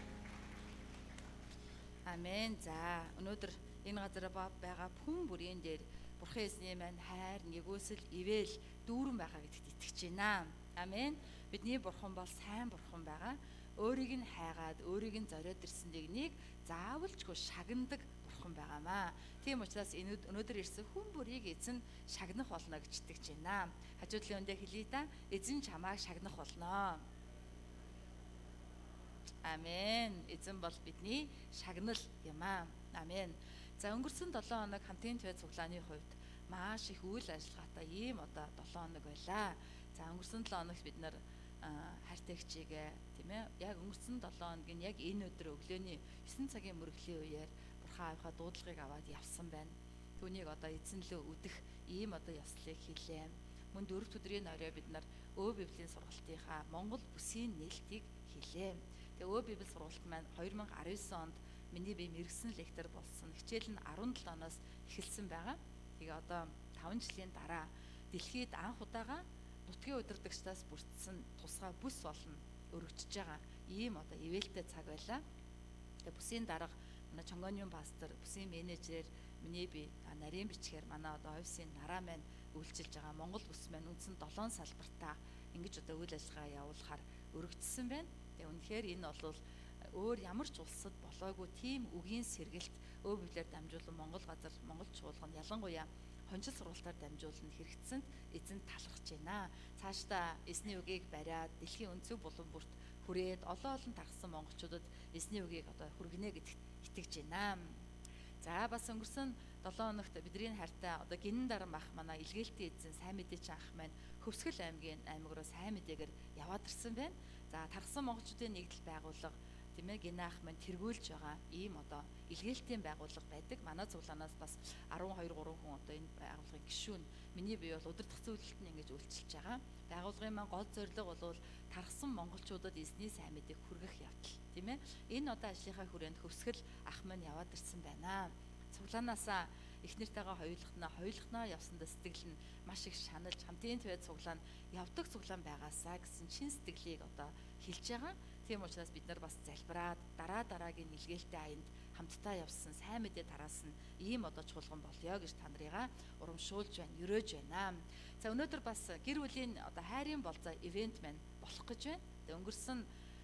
Speaker 1: Амен. За өнөөдөр энэ газар байгаа хүн бүрийн дээр Бурхан эзний маань хайр, нэгүсэл, ивэл дүүрэн байгаа гэдэгт итгэж байна. Амен. Бидний Бурхан бол сайн Бурхан байгаа. Өөрийг нь хайгаад, өөрийг нь зориод ирсэн нэгнийг заавалжгүй шагнадаг Бурхан байгаамаа. Тийм учраас энэ өнөөдөр ирсэн хүн бүрийг эзэн шагнах болно гэж итгэж байна. Хажуудлын өндөө хэлье да. Эзэн чамааг шагнах болно. Амен. Эзэн бол бидний шагнал юм аа. Амен. За өнгөрсөн долоон хоног хамтын твэ цуглааны хувьд маш их үйл ажиллагаатай ийм одоо долоон хоног байлаа. За өнгөрсөн долоон хоногт бид нар хайртай хичээгээ тийм ээ. Яг өнгөрсөн долоон хоногийн яг энэ өдөр өглөөний есөн цагийн мөргөлийн үеэр Бурхан аавынхаа дуудлагыг аваад явсан байна. Түүнийг одоо эзэнлөө үдэх ийм одоо ёслолыг хийлээ. Мөн дөрөвт өдрийн орой бид нар өө библийн сургалтынхаа Монгол бүсийн нээлтийг хийлээ. Тэгээ өө библи сургалт маань хоёр мянга арван девять онд миний бие мэрэгсэн лектор болсон. Хичээл нь арван долоо оноос эхэлсэн байгаа. Тэгээ одоо таван жилийн дараа дэлхийд анх удаага нутгийн удирдагчдаас бүрдсэн тусгай бүс болно өргөжж байгаа. Ийм одоо ивэлтэй цаг байлаа. Тэгээ бүсийн дарга манай Чонгоны пастор, бүсийн менежер, миний би нарийн бичгээр манай одоо офисын нараа маань үйлчилж байгаа Монгол бүс маань үндсэн долоон салбартаа ингэж одоо үйл ажиллагаа явуулахаар өргөжсөн байна. Тэгээ үнэхээр энэ бол өөр ямар ч улсад болоогүй тийм үгийн сэргэлт өө библиэр дамжуулан Монгол газар Монгол чуулган ялангуяа хонжил сургалтаар дамжуулан хэрэгцсэнд эзэн талархаж байна. Цаашдаа эзний үгийг бариад дэлхийн өнцөг булан бүрт хүрээд олон олон тархсан монголчуудад эзний үгийг одоо хүргэнэ гэдэгт итгэж байна. За бас өнгөрсөн долоон хоногт бидний хайртай одоо гинэн даран ах манай илгээлтийн эзэн сайн мэдээч ах маань Хөвсгөл аймгийн аймаг руу сайн мэдээгээр яваад ирсэн байна. За тархсан монголчуудын нэгдэл байгууллага тийм ээ гинэ ах маань тэргүүлж байгаа ийм одоо илгээлтийн байгууллага байдаг. Манай цуглаанаас бас арван хоёр гурван хүн одоо энэ байгууллагын гишүүн. Миний бие бол удирдах зөвлөлт нь ингэж үйлчилж байгаа. Байгууллагын маань гол зорилго бол тархсан монголчуудад эзний сайн мэдээг хүргэх явдал тийм ээ. Энэ одоо ажлынхаа хүрээнд Хөвсгөл ах маань яваад ирсэн байна. Цуглаанаасаа их нэртэйгээ хоёулахнаа хоёулахнаа явсандаа сэтгэл нь маш их шаналж хамтын твэ цуглаан явдаг цуглаан байгаасаа гэсэн чин сэтгэлийг одоо хэлж байгаа. Тийм учраас бид нар бас залбираад дараа дараагийн илгээлтэй аянд хамтдаа явсан сайн мэдээ тараасан ийм одоо чуулган болёо гэж та нарыгаа урамшуулж байна, өрөөж байна. За өнөөдөр бас гэр бүлийн одоо хайрын болзаа ивент маань болох гэж байна. Тэгээ өнгөрсөн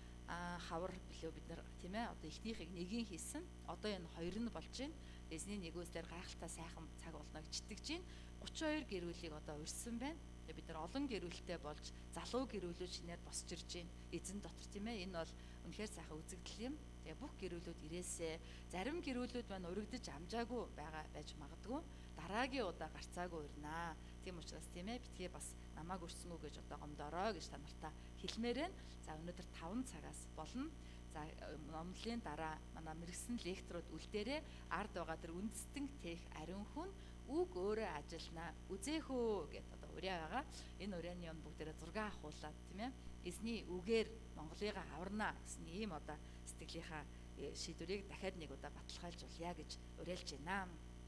Speaker 1: хавар билүү бид нар тийм ээ одоо эхнийхийг нэгийн хийсэн. Одоо энэ хоёр нь болж байна. Эзний нэгөөсдөр гайхалтай сайхан цаг болно гэж итгэж байна. гурван хоёр гэр бүлийг одоо урьсан байна. Тэгээ бид нар олон гэр бүлтэй болж залуу гэр бүлүүд шинээр босч ирж байна. Эзэн дотор тийм ээ энэ бол үнэхээр сайхан үзэгдэл юм. Тэгээ бүх гэр бүлүүд ирээсээ зарим гэр бүлүүд маань урагдж амжаагүй байгаа байж магадгүй. Дараагийн удаа гарцаагүй ирнаа. Тийм учраас тийм ээ битгий бас намайг өрсөн үү гэж одоо гомдороо гэж та нартаа хэлмээр байна. За өнөөдөр таван цагаас болно. За номлын дараа манай мэрэгсэн лекторууд үлдээрээ ард байгаа тэр үндэстэн тех ариун хүн үг өөрөө ажиллана. Үзэхөө гэдэг одоо ураа байгаа. Энэ урааны юм бүгдээрээ зураг авахуулаад тийм ээ. Эзний үгээр Монголыг аварна гэсэн ийм одоо сэтгэлийнхаа шийдвэрийг дахиад нэг удаа баталгаажуулъя гэж уриалж байна.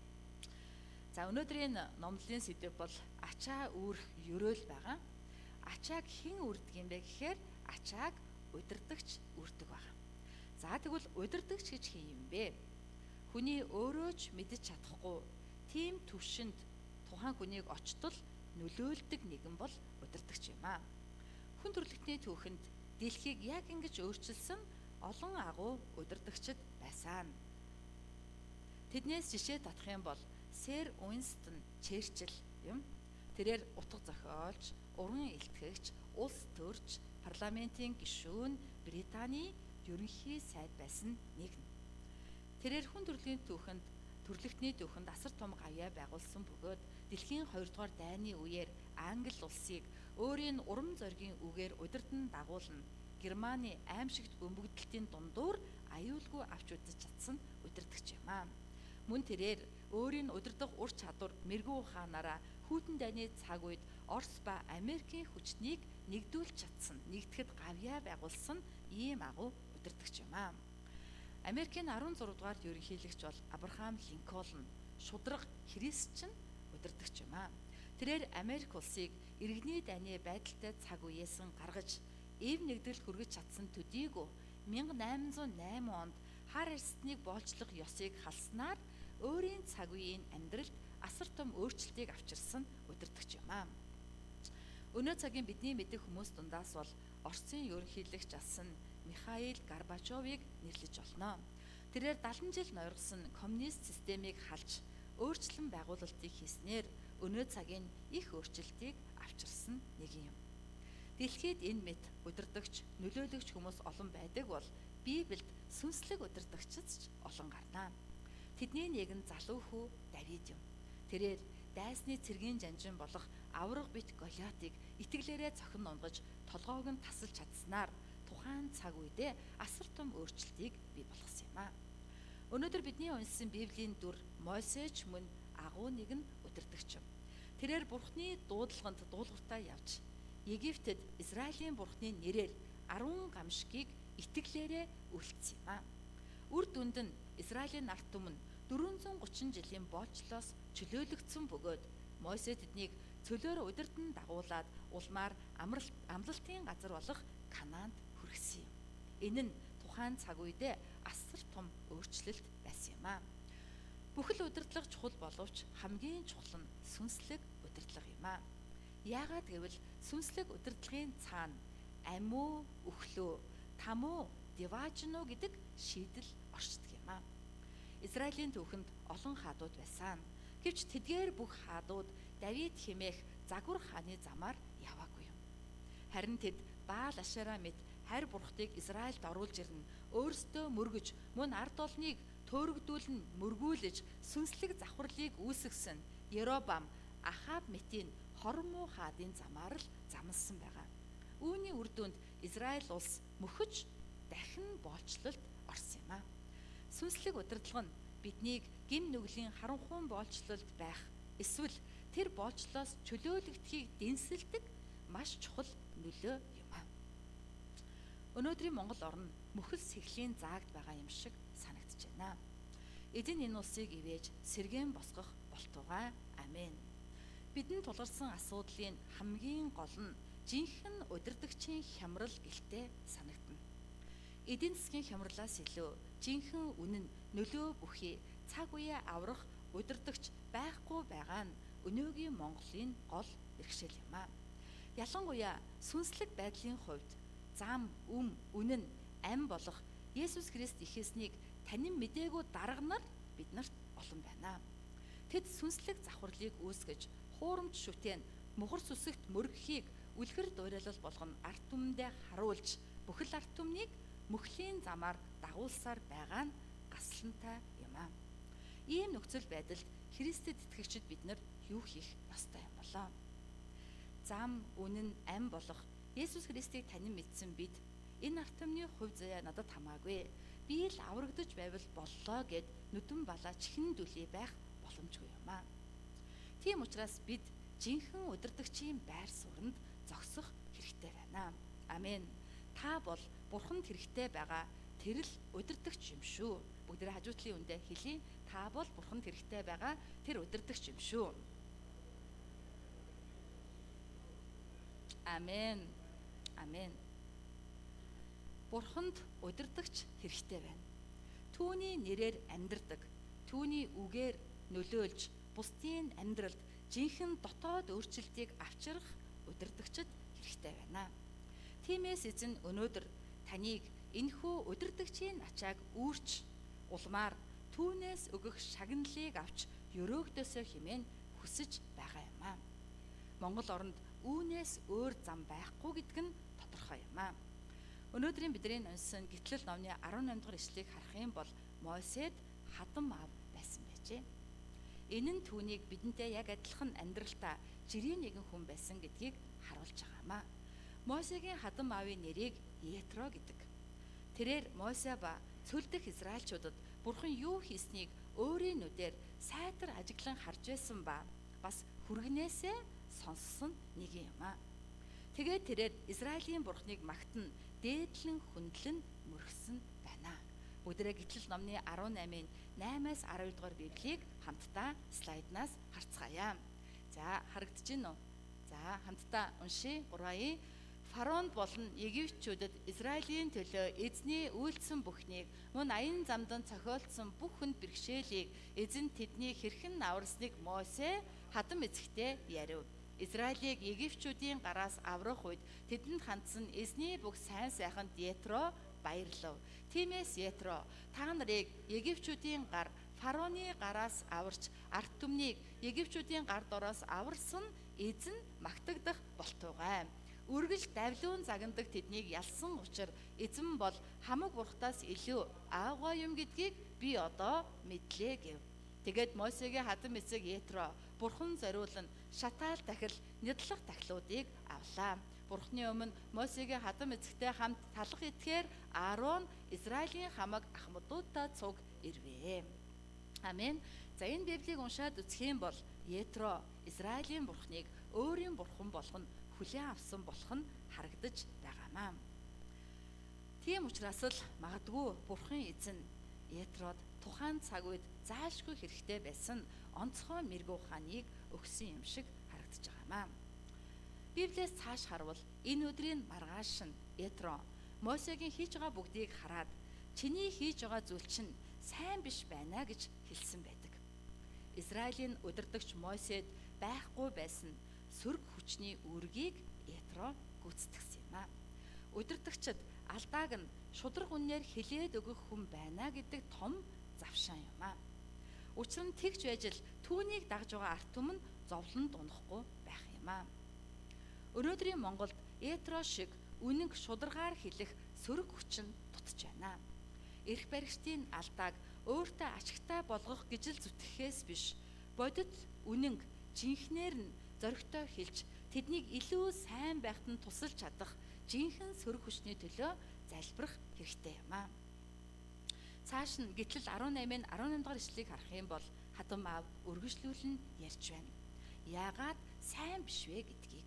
Speaker 1: За өнөөдрийн номлын сэдэв бол ачаа үүрэх ерөөл байгаа. Ачааг хэн үрдэг юм бэ гэхээр ачааг удирдагч үрдэг байгаа. За тэгвэл удирдагч гэж хин юм бэ? Хүний өөрөө ч мэдэж чадахгүй тийм төвшөнд тухайн хүнийг очтол нөлөөлдөг нэгэн бол удирдагч юм аа. Хүн төрөлхтний түүхэнд дэлхийг яг ингэж өөрчилсөн олон агуу удирдагчид байсан. Тэднээс жишээ татах юм бол Сэр Уинстон Черчилль юм. Тэрээр утга зохиолч, уран илтгэгч, улс төрч, парламентын гишүүн, Британий ерөнхий сайд байсан нэгэн. Тэрээр хүн төрлийн түүхэнд төрлөختний түүхэнд асар том гавьяа байгуулсан бөгөөд дэлхийн хоёрдугаар дайны үеэр Англи улсыг өөрийн урам зоригийн үгээр удирдан дагуулна. Германы аимшигт бөмбөгдөлтийн дундуур аюулгүй авч үзэж чадсан удирдагч юм аа. Мөн тэрээр өөрийн удирдах ур чадвар мэргүү ухаанаараа хүйтэн дайны цаг үед Орос ба Америкийн хүчнийг нэгдүүлж чадсан, нэгдэхэд гавьяа байгуулсан ийм агуу удирдагч юм аа. Америкийн арван зурав дугаар ерөнхийлөгч бол Абрахам Линкольн, шудраг христчин удирдагч юм аа. Тэрээр Америк улсыг иргэний дайны байдалтай цаг үеэс гаргаж, эв нэгдэл хүргэж чадсан төдийгүй мянга найман зуун найман онд хар арстныг боолчлох ёсыг халснаар өөрийн цаг үеийн амьдралд асар том өөрчлөлтийг авчирсан удирдагч юм аа. Өнөө цагийн бидний мэдих хүмүүс дундаас бол Оросын ерөнхийлөгч асан Михаил Горбачевыг нэрлэж болно. Тэрээр далайн жил ноёргосон коммунист системийг халж өөрчлөлт байгуулалтыг хийснээр өнөө цагийн их өөрчлөлтийг авчирсан нэгэн юм. Дэлхийд энэ мэт удирдагч, нөлөөлөгч хүмүүс олон байдаг бол Библиэд сүнслэг удирдагчч олон гарна. Тэдний нэг нь залуу хүү Давид юм. Тэрээр дайсны цэргийн жанжин болох авраг бит Голиатыг итгэлээрээ цохин унгаж толгоог нь тасалж чадсанаар тухайн цаг үедээ асар том өөрчлөлтийг бий болгосон юм аа. Өнөөдөр бидний уншсан Библийн дүр Мойсеч мөн агуу нэгэн удирдагч юм. Тэрээр Бурхны дуудлаганд дуулууртаа явж Египтэд Израилийн Бурхны нэрээр арван гамшигыг итгэлээрээ үлдсэн юм аа. Үр дүнд нь Израилийн ард түмэн дөрвөн зуун гучин жилийн боолчлоос чөлөөлөгдсөн бөгөөд Мойсе тэднийг цөлөөр удирдан дагуулад улмаар амлалтын газар болох Канаанд хүргэсэн юм. Энэ нь тухайн цаг үедээ асар том өөрчлөлт байсан юм аа. Бүхэл удирдлага чухал боловч хамгийн чухал нь сүнслэг удирдлага юм аа. Яагаад гэвэл сүнслэг удирдлагын цаана амиу, өглөө, тамуу, диважно гэдэг шийдэл оршдог юм аа. Израилийн түүхэнд олон хаадууд байсан. Гэвч тэдгээр бүх хаадууд Давид хэмээх загвар хааны замаар яваагүй юм. Харин тэд Баал Ашера мэт харь бурхтыг Израильд оруулж ирнэ. Өөрсдөө мөргөж, мөн ард олныг төөрөгдүүлэн мөргүүлж сүнслэг завхарлыг үүсгэсэн Еробам Ахаб мэтийн хормоо хаадын замаар л замлсан байгаа. Үүний үр дүнд Израиль улс мөхөж дахин боолчлолт орсон юм аа. Сүнслэг удирдлага нь биднийг гим нүглийн харанхуйн боолчлолд байх, эсвэл тэр боолчлоос чөлөөлөгдөхийг дэнсэлдэг маш чухал нөлөө юм аа. Өнөөдрийн Монгол орн мөхөл сэхлийн заагд байгаа юм шиг санагдаж байна. Эзэн энэ улсыг ивэж сэргээн босгох болтугай. Амен. Бидэнд тулгарсан асуудлын хамгийн гол нь жинхэнэ удирдагчийн хямрал гэлтэй санагдана. Эдийн засгийн хямралаас илүү жинхэнэ үнэн нөлөө бүхий цаг үе аврах удирдагч байхгүй байгаа нь өнөөгийн Монголын гол бэрхшээл юм аа. Ялангуяа сүнслэг байдлын хувьд зам, үм, үнэн, ам болох Есүс Христ ихээснийг танин мдээгүй дарга нар биднэрт олон байна. Тэд сүнслэг завхарлыг үүсгэж, хуурамч шүтэн, мухар сүсэгт мөргөхийг үлгэр дуурайлал болгоно арт түмэндээ харуулж, бүхэл арт түмнийг мөхлийн замаар дагуулсаар байгаа нь гаслантай юм аа. Ийм нөхцөл байдалд Христэд итгэгчид бид нар юу хийх ёстой юм болоо? Зам, үнэн, ам болох Есүс Христийг танин мэдсэн бид энэ арт түмний хувь заяа надад хамаагүй. Би л аврагдаж байвал боллоо гэд нүдэн балаа чихэн дүлий байх боломжгүй юм аа. Тийм учраас бид жинхэнэ удирдагчийн байр сууринд зогсох хэрэгтэй байна. Амен. Та бол Бурханд хэрэгтэй байгаа тэр л удирдагч юм шүү. Бүгдээ хажуутлын үндэ хэлье. Та бол Бурханд хэрэгтэй байгаа тэр удирдагч юм шүү. Амен. Амен. Бурханд удирдагч хэрэгтэй байна. Түүний нэрээр амьдардаг, түүний үгээр нөлөөлж, бусдын амьдралд жинхэнэ дотоод өөрчлөлтийг авчрах удирдагчид хэрэгтэй байна. Тиймээс эзэн өнөөдөр таныг энэхүү удирдагчийн ачааг үүрч, улмаар түүнээс өгөх шагналыг авч өрөөгдөөсөө хэмээн хүсэж байгаа юм аа. Монгол оронд үүнээс өөр зам байхгүй гэдг нь тодорхой юм аа. Өнөөдрийн бидний унсан Гитлэл номны арван наймд дахь ишлэгийг харах юм бол Мосед хатам аав байсан байжээ. Энэ нь түүнийг бидэнтэй яг адилхан амьдралтаа жирийн нэгэн хүн байсан гэдгийг харуулж байгаамаа. Мосегийн хатам аавын нэрийг Етро гэдэг. Тэрээр Мосе ба цөл дэх Израильчуудад Бурхан юу хийснийг өөрийн нүдээр сайтар ажиглан харж байсан ба бас хүргнээсээ сонссон нэг юм аа. Тэгээд тэрээр Израилийн Бурханыг магтан дээдлэн хүндлэн мөргсөн байна. Бүгдээрээ Гитлэл номны арван наймын наймаас арав дугаар Библийг хамтдаа слайднаас харцгаая. За, харагдаж байна уу? За, хамтдаа уншия. гурван Фаронд болон Египтчүүдэд Израилийн төлөө эзний үйлдсэн бүхнийг мөн аян замдан цохиолдсон бүх хүнд бэрхшээлийг эзэн тэдний хэрхэн аварсныг Мосе хатам эцэгтэй ярив. Израилийг Египтчүүдийн гараас аврах үед тэдэнд хандсан эзний бүх сайн сайханд Етро баярлав. Тиймээс Етро та нарыг Египтчүүдийн гар Фароны гараас аварч арт түмнийг Египтчүүдийн гар дороос аварсан эзэн магтагдах болтугай. Үргэлж давлуун загнадаг тэднийг ялсан учраас эзэн бол хамаг бурхтаас илүү аавгай юм гэдгийг би одоо мэдлээ гэв. Тэгээд Мосегийн хатам эцэг Етро Бурхан зориулан шатаал дахил нядлах тахлуудыг авлаа. Бурханы өмнө Мосегийн хатам эцэгтэй хамт талах итгээр Аарон Израилийн хамаг ахмадуудтай цуг ирвэ. Амен. За, энэ Библийг уншаад үзэх юм бол Етро Израилийн Бурханыг өөрийн бурхан болгон хүлээн авсан болох нь харагдаж байгаамаа. Тийм учраас л магадгүй Бурхан эзэн Етрод тухайн цаг үед заашгүй хэрэгтэй байсан онцгой мэрэгүү хааныг өгсөн юм шиг харагдаж байгаамаа. Библиэс цааш харвал энэ өдрийн маргааш нь Етро Мосегийн хийж байгаа бүгдийг хараад чиний хийж байгаа зүйл чинь сайн биш байна гэж хэлсэн байдаг. Израилийн удирдагч Мосед байхгүй байсан сөрөг хүчний үүргийг Етро гүйцэтгэсэн юм аа. Удирдагчид алдааг нь шудраг үнээр хилээд өгөх хүн байна гэдэг том завшаан юм аа. Учир нь тэгж байж л түүнийг дагж байгаа арт түмэн зовлон унахгүй байх юм аа. Өнөөдрийн Монголд Етро шиг үнэнг шударгаар хэлэх сөрөг хүчин дутж байна. Эрх баригчдын алдааг өөртөө ашигтай болгох гэж л зүтгэхээс биш, бодит үнэнг жинхнээр нь зоригтой хэлж тэднийг илүү сайн байхад нь тусалж чадах жинхэнэ сөрөг хүчний төлөө залбирах хэрэгтэй юм аа. Цааш нь Гитлэл арван наймын арван наймд дахь ишлэгийг харах юм бол хатам аав үргэлжлүүлэн ярьж байна. Яагаад сайн биш вэ гэдгийг.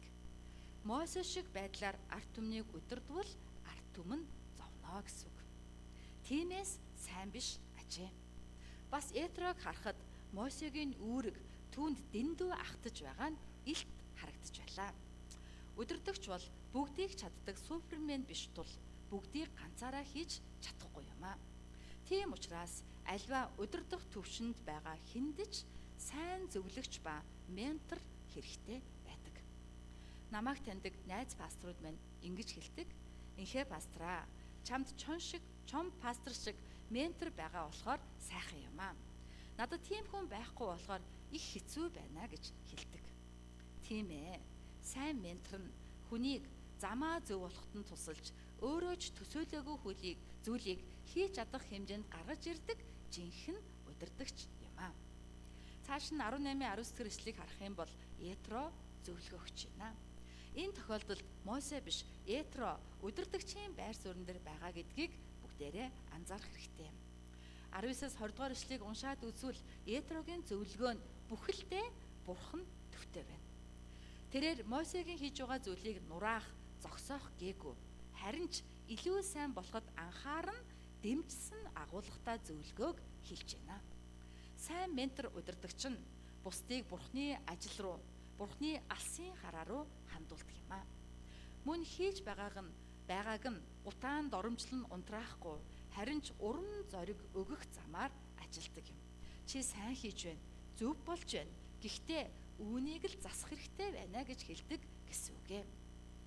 Speaker 1: Мосе шиг байдлаар арт түмнийг удирдвал арт түмэн зовно гэсэн үг. Тиймээс сайн биш ажээ. Бас Етрог харахад Мосегийн үүрэг түүнд дэндүү ахтаж байгаа нь илт харагдаж байлаа. Удирдагч бол бүгдийг чаддаг супермен биш тул бүгдийг ганцаараа хийж чадахгүй юм аа. Тийм учраас альва удирдах төвшөнд байгаа хиндэж сайн зөвлөгч ба ментор хэрэгтэй байдаг. Намайг таньдаг найз пасторууд маань ингэж хэлдэг. Инхээ пастраа, чамд чон шиг, чон пастор шиг ментор байгаа болохоор сайхан юм аа. Надад тийм хүн байхгүй болохоор их хэцүү байна гэж хэлдэг. Тийм ээ. Сайн ментор нь хүнийг замаа зөв болоход нь тусалж өөрөө ч төсөөлөөгүй хөлийг зүйлийг хийж чадах хэмжээнд гаргаж ирдэг жинхэнэ удирдагч юм аа. Цааш нь арван наймын аравс дэх ишлэгийг харах юм бол Етро зөвлөгөө өгч байна. Энэ тохиолдолд Мосе биш Етро удирдагчийн байр суурин дээр байгаа гэдгийг бүгдээрээ анзаарах хэрэгтэй юм. араваас двугаар дугаар ишлэгийг уншаад үзвэл Етрогийн зөвлөгөө нь бүхэлдээ Бурхан төвтэй байна. Тэрээр Мосегийн хийж байгаа зүйлийг нураах, зогсоох гээгүй. Харин ч илүү сайн болоход анхааран дэмжсэн агуулгатай зөвлөгөөг хэлж байна. Сайн ментор удирдагч нь бусдыг Бурханы ажил руу, Бурханы алсын хараа руу хандуулдаг юм аа. Мөн хийж байгааг нь байгааг нь утаан доромжлон унтраахгүй, харин ч урам зориг өгөх замаар ажилдаг юм. Чи сайн хийж байна, зөв болж байна. Гэхдээ үүнийг л засах хэрэгтэй байна гэж хэлдэг гэсэн үг ээ.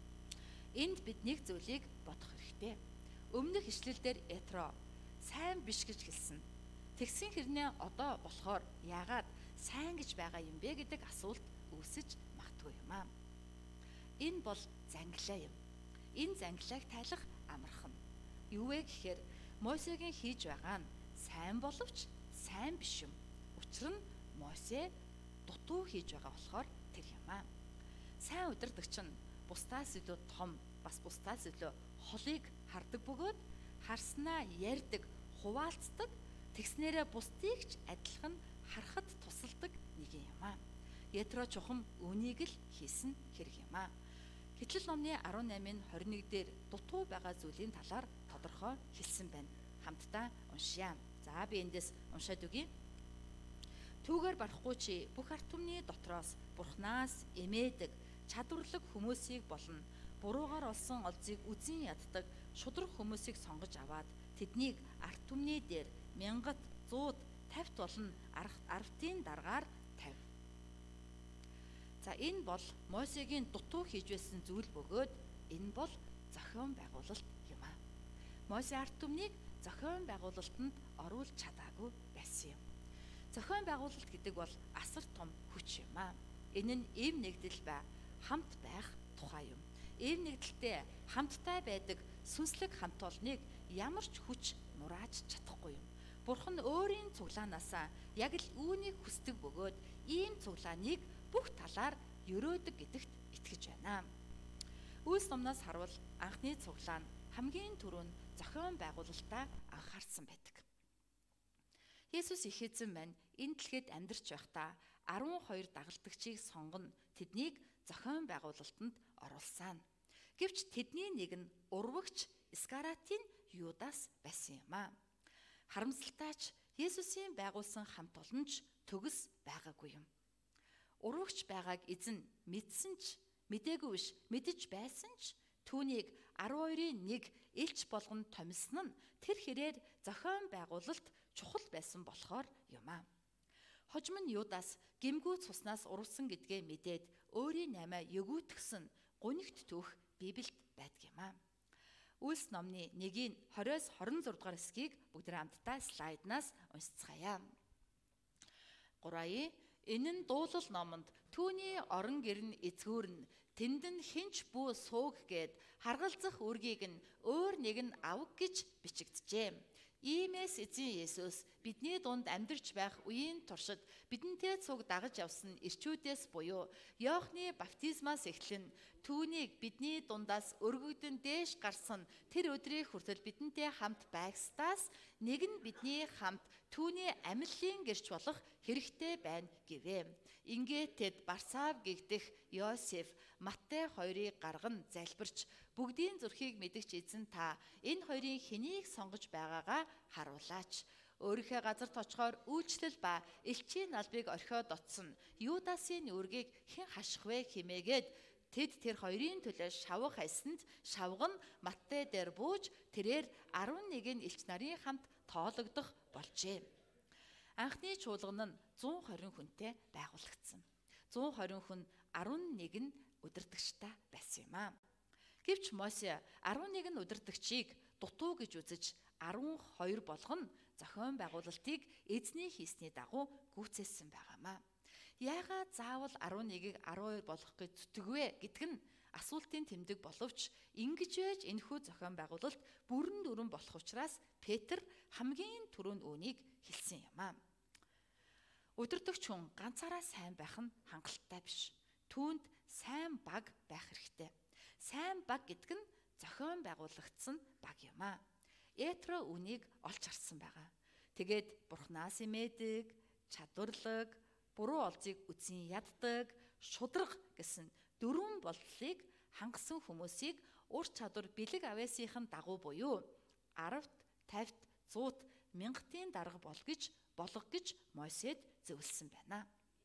Speaker 1: Энд бид нэг зүйлийг бодох хэрэгтэй. Өмнөх ишлэлдэр Етро сайн биш гэж хэлсэн. Тэгсэн хэрнээ одоо болохоор яагаад сайн гэж байгаа юм бэ гэдэг асуулт үүсэж магадгүй юм аа. Энэ бол зангилаа юм. Энэ зангилааг тайлах амархан. Юу вэ гэхээр Мосегийн хийж байгаа нь сайн боловч сайн биш юм. Учир нь Мосе дутуу хийж байгаа болохоор тэр юм аа. Сайн удирдагч нь бусдаас илүү том, бас бусдаас илүү холыг хардаг бөгөөд харснаа ярьдаг, хуваалцдаг, тэгснээрээ бусдыг ч адилхан харахад тусалдаг нэг юм аа. Ятро чухам үүнийг л хийсэн хэрэг юм аа. Хитлэл номны арван наймын хорин нэг дээр дутуу байгаа зүйлийн талаар тодорхой хэлсэн байна. Хамтдаа уншъя. За би эндээс уншаад өгье. Түүгээр барахгүй чи бүх ард түмний дотроос Бурханаас эмээдэг, чадварлаг хүмүүсийг болно. Буруугаар олсон олзыг үзэн яддаг шудраг хүмүүсийг сонгож аваад тэднийг ард түмний дээр мянгат, зууд, тавьт болон арвтын даргаар тавь. За энэ бол Мосегийн дутуу хийж байсан зүйл бөгөөд энэ бол зохион байгуулалт юм аа. Мосе ард түмнийг зохион байгуулалтанд оруулж чадаагүй байсан юм. Зохион байгуулалт гэдэг бол асар том хүч юм аа. Энэ нь эв нэгдэл ба хамт байх тухай юм. Эв нэгдэлтэй хамттай байдаг сүнслэг хамт олныг ямар ч хүч нурааж чадахгүй юм. Бурхан өөрийн цуглаанаасаа яг л үүнийг хүсдэг бөгөөд ийм цуглааныг бүх талаар өрөөдөг гэдэгт итгэж байна. Үйлс номноос харвал анхны цуглаан хамгийн түрүүнд зохион байгуулалтаа анхаарсан байдаг. Есүс их эзэн маань энэ дэлхийд амьдарч байхдаа арван хоёр дагалдагчийг сонгоно, тэднийг зохион байгуулалтанд оруулсан. Гэвч тэдний нэг нь урвагч Искариотын Юдас байсан юм аа. Харамсалтайч Есүсийн байгуулсан хамт олонч төгс байгаагүй юм. Урвагч байгааг эзэн мэдсэн ч мэдээгүй биш, мэдэж байсан ч түүнийг арван хоёрын нэг элч болгон томилсон нь тэр хэрээр зохион байгуулалт чухал байсан болохоор юм аа. Хожим нь Юдас гимгүү цуснаас урвсан гэдгээ мэдээд өөрийн намаа егүүтгсэн гунигт түүх Библиэд байдаг юм аа. Үйлс номны нэгийн двадцать-с двадцать зураг дугаар эсгийг бүгд хамтдаа слайднаас уншицгаая. гурав. Энэ нь дуулал номонд түүний орон гэр нь эзгүүрнэ, тэнд нь хинч бүү сууг гээд харгалзах үргийг нь өөр нэг нь авг гэж бичигджээ. Иймээс эзэн Есүс бидний дунд амьдарч байх үеийн туршид бидэнтэй цуг дагаж явсан ирчүүдээс буюу Иохны баптизмаас эхлэн түүнийг бидний дундаас өргөгдөн дээш гарсан тэр өдрийг хүртэл бидэнтэй хамт байгстаас нэг нь бидний хамт түүний амьллын гэрч болох хэрэгтэй байна гэвэ. Ингээд тэд Барсав гэгдэх Йосеф, Маттай хоёрыг гарган залбирч бүгдийн зүрхийг мэдгч эзэн та энэ хоёрын хэнийг сонгож байгаагаа харуулаач. Өөрийнхөө газар точгоор үйлчлэл ба элчийн албыг орхиод оцсон Юдасын үүргийг хэн хаших вэ хэмээгээд тэд тэр хоёрын төлөө шавх хайсанд шавх нь Маттай дээр бууж тэрээр арван нэгэн элч нарын хамт тоологдох болжээ. Анхны чуулган нь зуун хорин хүнтэй байгуулагдсан. зуун хорин хүн арван нэгэн удирдагчтай байсан юм аа. Гэвч Мосе арван нэгэн удирдагчийг дутуу гэж үзэж арван хоёр болгоно зохион байгуулалтыг эзний хийсний дагуу гүйцээсэн байгаамаа. Яагаад заавал арван нэгийг арван хоёр болгох гэж зүтгэвэ гэдг нь асуултын тэмдэг боловч ингэж байж энэхүү зохион байгуулалт бүрэн дүрэн болох учраас Петр хамгийн түрүүнд үүнийг хэлсэн юм аа. Удирдагч хүн ганцаараа сайн байх нь хангалттай биш. Түүнд сайн баг байх хэрэгтэй. Сайн баг гэдэг нь зохион байгуулагдсан баг юм аа. Ятро үнийг олж харсан байгаа. Тэгээд Бурханаас эмээдэг, чадварлаг, буруу олзыг үзэн яддаг, шудраг гэсэн дөрвөн боллыг хангасан хүмүүсийг ур чадвар бэлэг авяасынхын дагуу буюу арвт, тавьт, зуут, мянгатын дарга бол гэж болох гэж Мосед зөвлөсөн байна.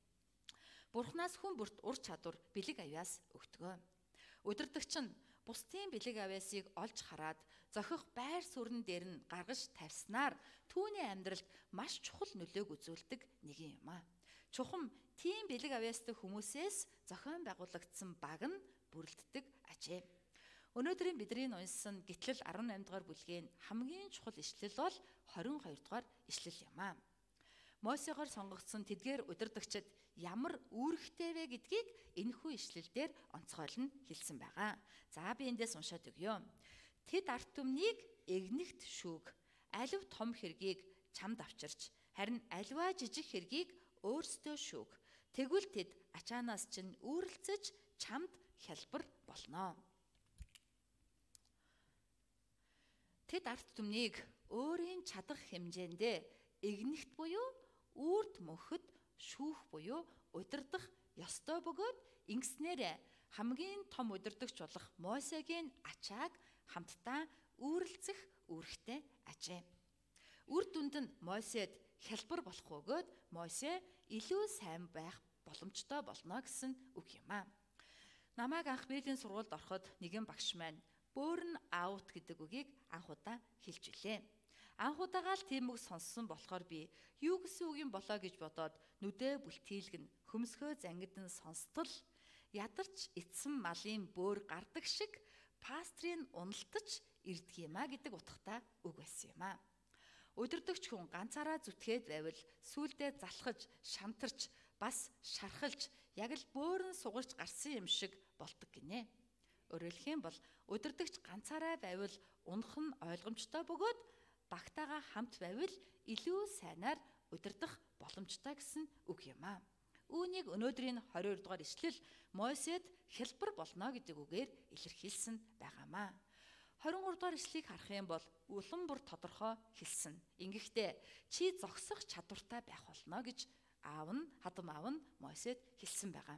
Speaker 1: Бурханаас хүн бүрт ур чадвар бэлэг авяас өгдөг. Удирдагч нь бусдын бэлэг авяасыг олж хараад зохих байр суурин дээр нь гаргаж тавьснаар түүний амьдралд маш чухал нөлөөг үзүүлдэг нэг юм аа. Чухам тийм бэлэг авяастай хүмүүсээс зохион байгуулагдсан баг нь бүрэлддэг ажээ. Өнөөдрийн бидний уншсан гитлэл арван наймд дугаар бүлгийн хамгийн чухал ишлэл бол двадцать и deux дугаар ишлэл юм аа. Мосегоор сонгогдсон тэдгээр удирдагчид ямар үүрэгтэй вэ гэдгийг энэхүү ишлэлдэр онцгойлон хэлсэн байгаа. За би эндээс уншаад өгье. Тэд арт түмнийг эгнэгт шүүг, алив том хэргийг чамд авчирч, харин аливаа жижиг хэргийг өөрсдөө шүүг. Тэгвэл тэд ачаанаас чинь үүрэлцэж чамд хялбар болно. Тэд арт түмнийг өөрийн чадах хэмжээндээ эгнэгт буюу үрд мөнхөд шүүх буюу удирдах ёстой бөгөөд ингэснээр хамгийн том удирдагч болох Мосегийн ачааг хамтдаа үүрэлцэх үүрэгтэй ажээ. Үр дүнд нь Мосед хялбар болох өгөөд Мосе илүү сайн байх боломжтой болно гэсэн үг юм аа. Намайг анх Библийн сургуульд ороход нэгэн багш маань burn out гэдэг үгийг анх удаа хэлж үлээ. Анх удаага л тийм үг сонссон болохоор би юу гэсэн үг юм болоо гэж бодоод нүдээ бүлтийлгэн хөмсгөө зангидан сонстол ядарч эцсэн малын бөөр гардаг шиг пастрийн уналтаж ирдэг юм а гэдэг утгатай үг байсан юм а. Удирдагч хүн ганцаараа зүтгээд байвал сүулдээ залхаж, шантарч, бас шархалж, яг л бөөрн сугарч гарсан юм шиг болдог гинэ. Өөрөөр хэлбэл удирдагч ганцаараа байвал унах нь ойлгомжтой бөгөөд багтаага хамт байвал илүү сайнаар удирдах боломжтой гэсэн үг юм а. Үүнийг өнөөдрийн двадцать дугаар ишлэл Мосед хялбар болно гэдэг үгээр илэрхийлсэн байгаамаа. двадцать trois дугаар ишлэлийг харах юм бол улам бүр тодорхой хэлсэн. Ингэхдээ чи зогсох чадвартай байх болно гэж аав нь хадам аав нь Мосед хэлсэн байгаа.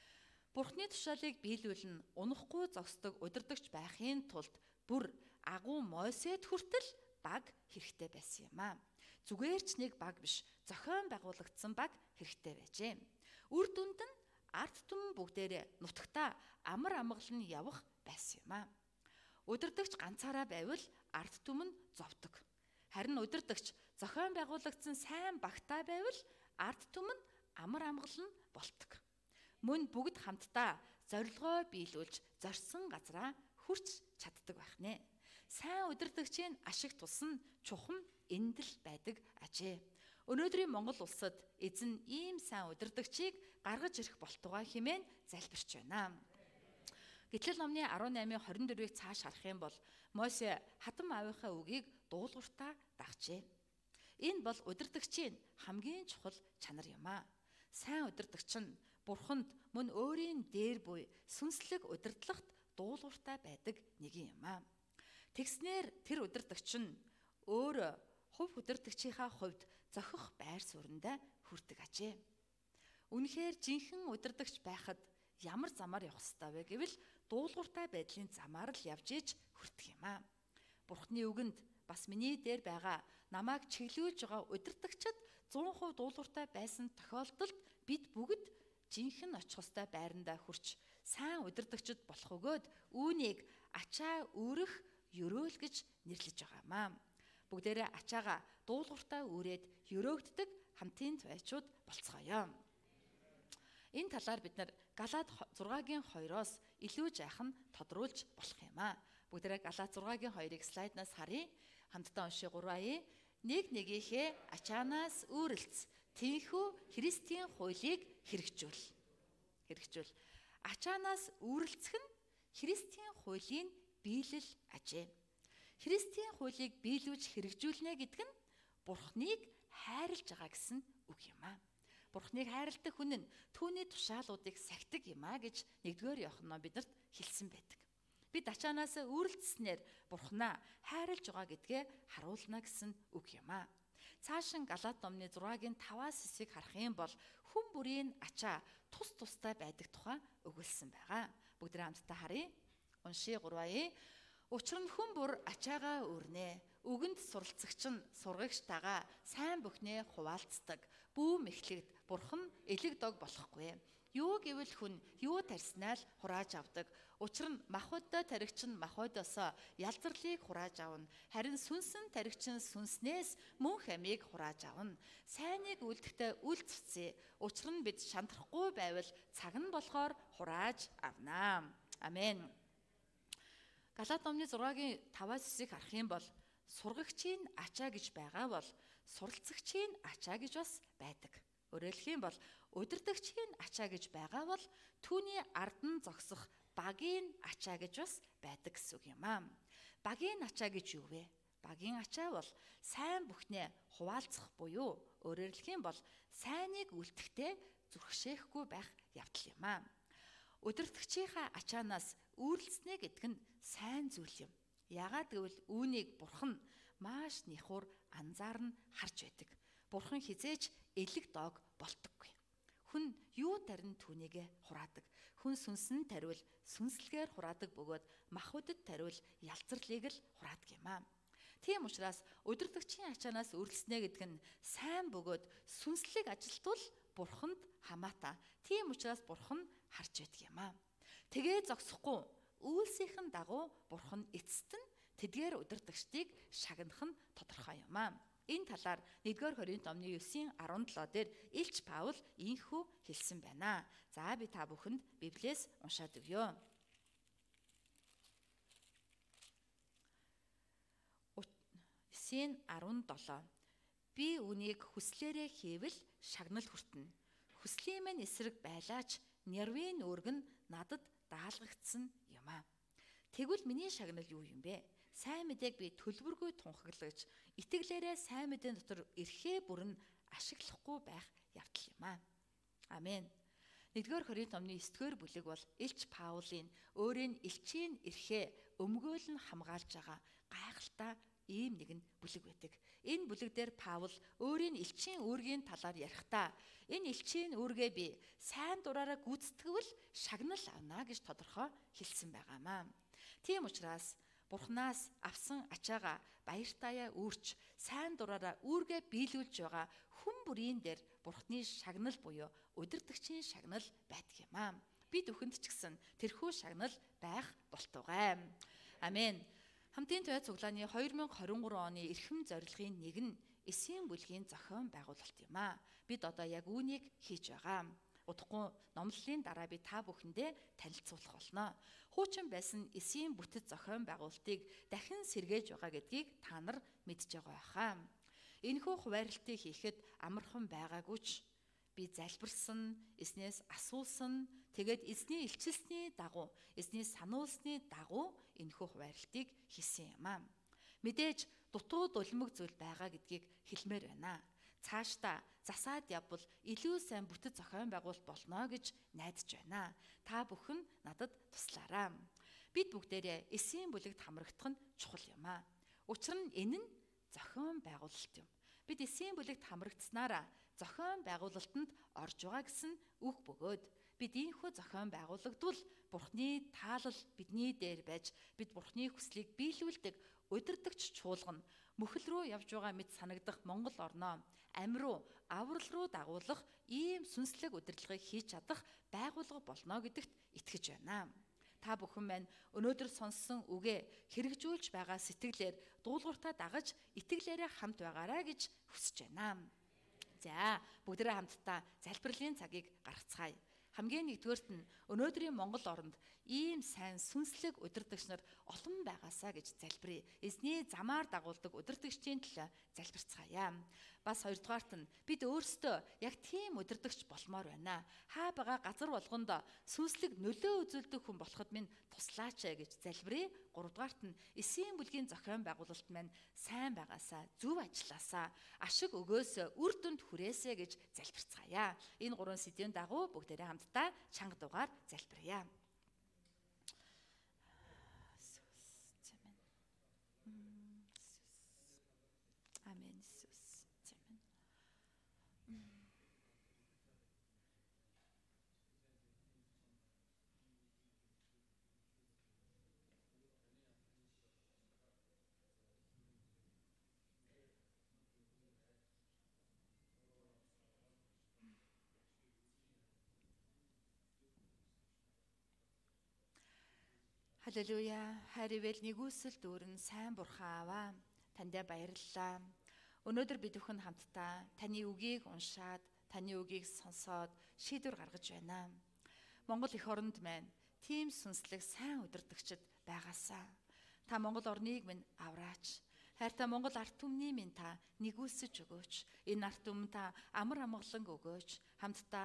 Speaker 1: Бурхны тушаалыг биелүүлэн унахгүй зогсдог удирдагч байхын тулд бүр агуу Мосед хүртэл баг хэрэгтэй байсан юм а. Зүгээр ч нэг баг биш, зохион байгуулагдсан баг хэрэгтэй байжээ. Үр дүнд нь арт түмэн бүгдээрээ нутагтаа амар амгалан явах байсан юм а. Удирдагч ганцаараа байвал арт түмэн зовдөг. Харин удирдагч зохион байгуулагдсан сайн багтай байвал арт түмэн амар амгалан болдог. Мөн бүгд хамтдаа зорилгоо биелүүлж зорьсон газараа хүрч чаддаг байх нэ. Сайн удирдагчийн ашиг тусна чухам эндэл байдаг ажээ. Өнөөдрийн Монгол улсад эзэн ийм сайн удирдагчийг гаргаж ирэх болтугай хэмээн залбирч байна. Гэтэл номны десять двадцать дөрвийг цааш харах юм бол Мосе хатам аавынхаа үгийг дуулууртаа дагчээ. Энэ бол удирдагчийн хамгийн чухал чанар юм а. Сайн удирдагч нь Бурханд мөн өөрийн дээр буй сүнслэг удирдлагт дуулууртаа байдаг нэг юм а. Тэгснээр тэр удирдагч нь өөр хувь удирдагчийнхаа хувьд зохих байр суурьндаа хүрдэг ажээ. Үнэхээр жинхэнэ удирдагч байхад ямар замаар явах ёстой вэ гэвэл дуулууртай байдлын замаар л явж иж хүрдэг юм а. Бурхны үгэнд бас миний дээр байгаа намайг чиглүүлж байгаа удирдагчид сто процент дуулууртай байсан тохиолдолд бид бүгд жинхэнэ очих ёстой байрандаа хүрч сайн удирдагчид болох өгөөд үүнийг ачаа үүрэх ёроол гэж нэрлэж байгаамаа. Бүгдээрээ ачаага дуулууртаа үүрээд ёроогддог хамтын твайчууд болцгоё. Энэ талаар бид нар Галаад зургагийн хоёроос илүү жаахан тодруулж болох юм а. Бүгдээрээ Галаад зургагийн хоёрыг слайднаас харъя. Хамтдаа уншия гурван. Нэг нэгийнхээ ачаанаас үүрэлц. Тэнхүү Христийн хуулийг хэрэгжүүл. Хэрэгжүүл. Ачаанаас үүрэлцэх нь Христийн хуулийн биелэл ажээ. Христийн хуулийг биелүүлж хэрэгжүүлнэ гэдэг нь Бурхныг хайрлаж байгаа гэсэн үг юм а. Бурхныг хайрладаг хүн нь түүний тушаалуудыг сахидаг юм а гэж нэгдүгээр Иохан бидэнд хэлсэн байдаг. Бид ачаанаас үүрэлцснээр Бурхнаа хайрлаж байгаа гэдгээ харуулна гэсэн үг юм а. Цаашин Галаад номны зургагийн таваас хэсгийг харах юм бол хүн бүрийн ачаа тус тустай байдаг тухай өгүүлсэн байгаа. Бүгдээ хамтдаа харъя. Уншия гурван. Учир нь хүн бүр ачаагаа өөрнэ. Үгэнд суралцагч нь сургагчтайгаа сайн бүхнээ хуваалцдаг. Бүү мэхлэгд Бурхан элэг дог болохгүй. Юу гэвэл хүн юу тарьснаа л хурааж авдаг. Учир нь махбодтой таригч нь махбодоосоо ялзарлыг хурааж авна. Харин сүнсэн таригч нь сүнснээс мөнх амийг хурааж авна. Сайныг үлдэхдээ үл цэцээ. Учир нь бид шантрахгүй байвал цаг нь болохоор хурааж авнаа. Амен. Галаад номны зургагийн таваас хэсгийг харах юм бол сургагчийн ачаа гэж байгаа бол суралцагчийн ачаа гэж бас байдаг. Өөрөөр хэлэх юм бол удирдагчийн ачаа гэж байгаа бол түүний ард нь зогсох багийн ачаа гэж бас байдаг гэсэн үг юм аа. Багийн ачаа гэж юу вэ? Багийн ачаа бол сайн бүхнээ хуваалцах буюу өөрөөр хэлэх юм бол сайныг үлдэхдээ зүрхшээхгүй байх явдал юм аа. Удирдагчийнхаа ачаанаас үүрлснэ гэдэг нь сайн зүйл юм. Яагаад гэвэл үүнийг Бурхан маш нэхур анзаарн харж байдаг. Бурхан хизээж элэг дог болдоггүй. Хүн юу тарин түүнийгэ хураадаг. Хүн сүнсэн тариул сүнслэгээр хураадаг бөгөөд махбодд тариул ялцрлыг л хураадаг юм аа. Тийм учраас удирдагчийн ачаанаас үргэлснэ гэдэг нь сайн бөгөөд сүнслэг ажилтвал Бурханд хамаатай. Тийм учраас Бурхан харж байдаг юм аа. Тэгээ зогсохгүй үйлсийнхэн дагуу Бурхан эцэст нь тэдгээр удирдагчдыг шагнах нь тодорхой юм аа. Энэ талаар нэгдүгээр Коринт номны девийн арван долоо дээр Илч Паул ийхүү хэлсэн байна. За би та бүхэнд Библиэс уншаад өгье. девийн арван долоо. Би үнийг хүслээрээ хийвэл шагнал хүртэнэ. Хүслийн минь эсрэг байлаач нервийн үүрэг нь надад даалгагдсан юм аа. Тэгвэл миний шагнал юу юм бэ? Сайн мэдээг би төлбөргүй тунхаглагч, итгэлээрээ сайн мэдээ дотор эрхээ бүрэн ашиглахгүй байх явдал юм аа. Амен. нэгдүгээр Коринт номны девийн бүлэг бол Илч Паулийн өөрийн элчийн эрхээ өмгөөлн хамгаалж байгаа гайхалтай ийм нэгэн бүлэг байдаг. Энэ бүлэг дээр Паул өөрийн элчийн үүргийн талаар ярихдаа энэ элчийн үүргээ би сайн дураараа гүйцэтгэвэл шагнал авна гэж тодорхой хэлсэн байгаамаа. Тийм учраас Бурханаас авсан ачаага баяртайгаа үүрч сайн дураараа үүргээ биелүүлж байгаа хүн бүрийн дээр Бурханы шагнал буюу удирдагчийн шагнал байдаг юм аа. Бид бүхэнд ч гэсэн тэрхүү шагнал байх болтугай. Амен. Хамтын туяа цуглааны хоёр мың хорин гурван оны эрхэм зорилгын нэг нь эсийн бүлгийн зохион байгуулалт юм аа. Бид одоо яг үүнийг хийж байгаа. Удахгүй номлолын дараа би та бүхэндээ танилцуулах болно. Хуучин байсан эсийн бүтэц зохион байгуулалтыг дахин сэргээж байгаа гэдгийг та нар мэдж байгаа байхаа. Энэхүү хуваарлтыг хийхэд амархан байгаагүй ч би залбирсан, эзнээс асуусан, тэгээд эзний илчилсний дагуу, эзний сануулсны дагуу энэхүү хуваарлтыг хийсэн юм аа. Мэдээж дутуу дулмаг зүйл байгаа гэдгийг хэлмээр байна. Цаашдаа засаад явбал илүү сайн бүтэц зохион байгуулалт болно гэж найдаж байна. Та бүхэн надад туслаарай. Бид бүгдээрээ эсийн бүлэгт хамрагдах нь чухал юм аа. Учир нь энэ нь зохион байгуулалт юм. Бид эсийн бүлэгт хамрагдсанараа зохион байгуулалтанд орж байгаа гэсэн үг бөгөөд бид ийхүү зохион байгуулагдвал Бурхны таалал бидний дээр байж бид Бурхны хүслийг биелүүлдэг удирдагч чуулган мөхөл рүү явж байгаа мэт санагдах Монгол орноо амь руу аврал руу дагуулах ийм сүнслэг удирдлагыг хийж чадах байгууллага болно гэдэгт итгэж байна. Та бүхэн маань өнөөдөр сонссон үгээ хэрэгжүүлж байгаа сэтгэлээр дуулууртаа дагаж итгэлээрээ хамт байгаарай гэж хүсэж байна. За, бүгдээрээ хамтдаа залбирлын цагийг гаргацгаая. Хамгийн нэгдүгээрт нь өнөөдрийн Монгол оронд ийм сайн сүнслэг удирдагч нар олон байгаасаа гэж залбирая. Эзний замаар дагуулдаг удирдагчдын төлөө залбирцгаая. Бас хоёрдугаарт нь бид өөрсдөө яг тийм удирдагч болмоор байна. Хаа байгаа газар болгонд сүнслэг нөлөө үзүүлдэг хүн болоход минь туслаач гэж залбирая. Гуравдугаарт нь эсийн бүлгийн зохион байгуулалт маань сайн байгаасаа, зөв ажилласаа, ашиг өгөөсөө, үр дүнд хүрээсэ гэж залбирцгаая. Энэ гурван сэдвийн дагуу бүгдээрээ хамтдаа чанга дугаар залбирая. Амен. Иесус. Амен. Халелуя. Хайрвэл нэгүсэл дүүрэн сайн бурхан аваа. Тандаа баярлалаа. Өнөөдөр бид бүхэн хамтдаа таны үгийг уншаад, таны үгийг сонсоод шийдвэр гаргаж байна. Монгол эх оронд маань тийм сүнслэг сайн удирдагчид байгаасаа та Монгол орныг минь авраач. Хайртай Монгол ард түмний минь та нэгүсэж өгөөч. Энэ ард түмэн та амар амгалан өгөөч. Хамтдаа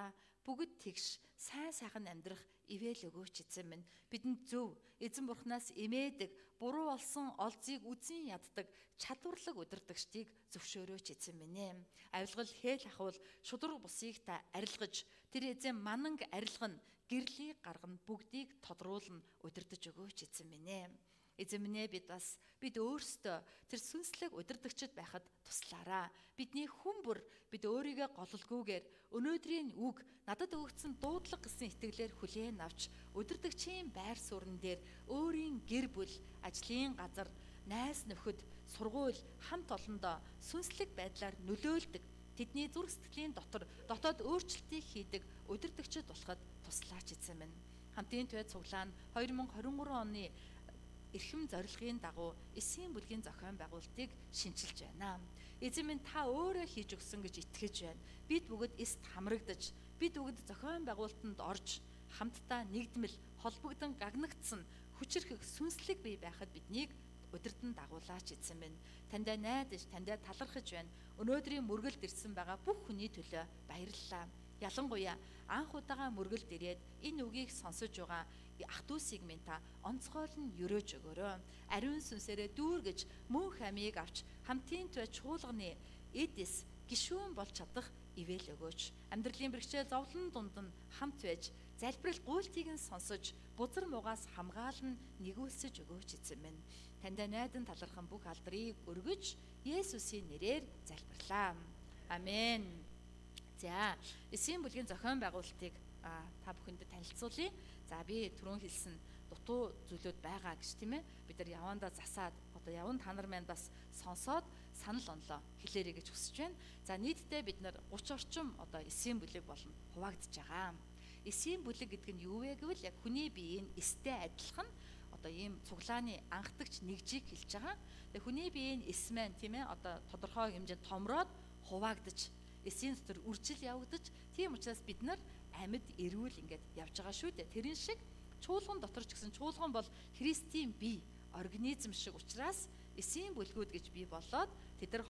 Speaker 1: бүгд тэгш сайн сайхан амьдрах ивэл өгөөч эзэн минь. Бидэнд зөв эзэн бурхнаас эмээдэг, буруу болсон олзыг үзэн яддаг, чадварлаг удирдагчдыг зөвшөөрөөч эзэн минь ээ. Авилгал хээл ахвал шудраг бусыг та арилгаж, тэр эзэн мананг арилгана, гэрлийг гаргана, бүгдийг тодруулна, удирдах өгөөч эзэн минь ээ. Эзэн минь ээ, бид бас бид өөрсдөө тэр сүнслэг удирдагчд байхад туслаараа. Бидний хүн бүр бид өөрийгөө гололгүйгээр өнөөдрийн үг надад өгөгдсөн дуудлага гэсэн итгэлээр хүлээн авч удирдагчийн байр суурин дээр өөрийн гэр бүл, ажлын газар, найз нөхөд, сургууль, хамт олондоо сүнслэг байдлаар нөлөөлдөг, тэдний зүрх сэтгэлийн дотор дотоод өөрчлөлтийг хийдэг удирдагчд болоход туслаач эзэн минь. Хамтын твэ цуглаан хоёр мың хорин гурван оны эрхэм зорилгын дагуу эсийн бүлгийн зохион байгуулалтыг шинчилж байна. Эзэн минь та өөрөө хийж өгсөн гэж итгэж байна. Бид бүгд эст хамрагдаж, бид бүгд зохион байгуулалтанд орж, хамтдаа нэгдмэл, холбогдсон, гагнагдсан, хүчрхэг, сүнслэг бий байхад биднийг удирдан дагуулаач эзэн минь. Таньда найдаж, таньда талархаж байна. Өнөөдрийн мөргөлд ирсэн байгаа бүх хүний төлөө баярлалаа. Ялангуяа анх удаага мөргөлд ирээд энэ үгийг сонсож байгаа ах дүүсийг минь та онцгойлон өрөөж өгөөрэй. Ариун сүнсээрээ дүүргэж мөнх амийг авч хамтын твэ чуулганы эдис гишүүн болж чадах ивэл өгөөч. Амьдралын бэрхшээл зовлон дунд нь хамт байж залбирал гуйлтыг нь сонсож бузар муугаас хамгаалан нэгүүлсэж өгөөч эзэн минь. Таньда найдан талархан бүх алдрыг өргөж Есүсийн нэрээр залбирлаа. Амен. За, эсийн бүлгийн зохион байгуулалтыг та бүхэндээ танилцуулъя. За, би түрүүн хэлсэн дутуу зүйлүүд байгаа гэж тийм ээ. Бид нар явандаа засаад одоо яван та нар маань бас сонсоод санал онлоо хэлээрэй гэж хүсэж байна. За, нийтдээ бид нар гурван орчим одоо эсийн бүлэг болно хуваагдж байгаа. Эсийн бүлэг гэдэг нь юу вэ гэвэл яг хүний биеийн эстэй адилхан одоо ийм цуглааны анхдагч нэгжийг хэлж байгаа. Тэгээ хүний биеийн эс маань тийм ээ одоо тодорхой хэмжээнд томроод хуваагдаж эсийн дотор үржил явагдаж, тийм учраас бид нар амьд эрүүл ингээд явж байгаа шүү дээ. Тэрэн шиг чуулган дотор ч гэсэн чуулган бол Христийн бие, организм шиг учраас эсийн бүлгүүд гэж бий болоод тэд нар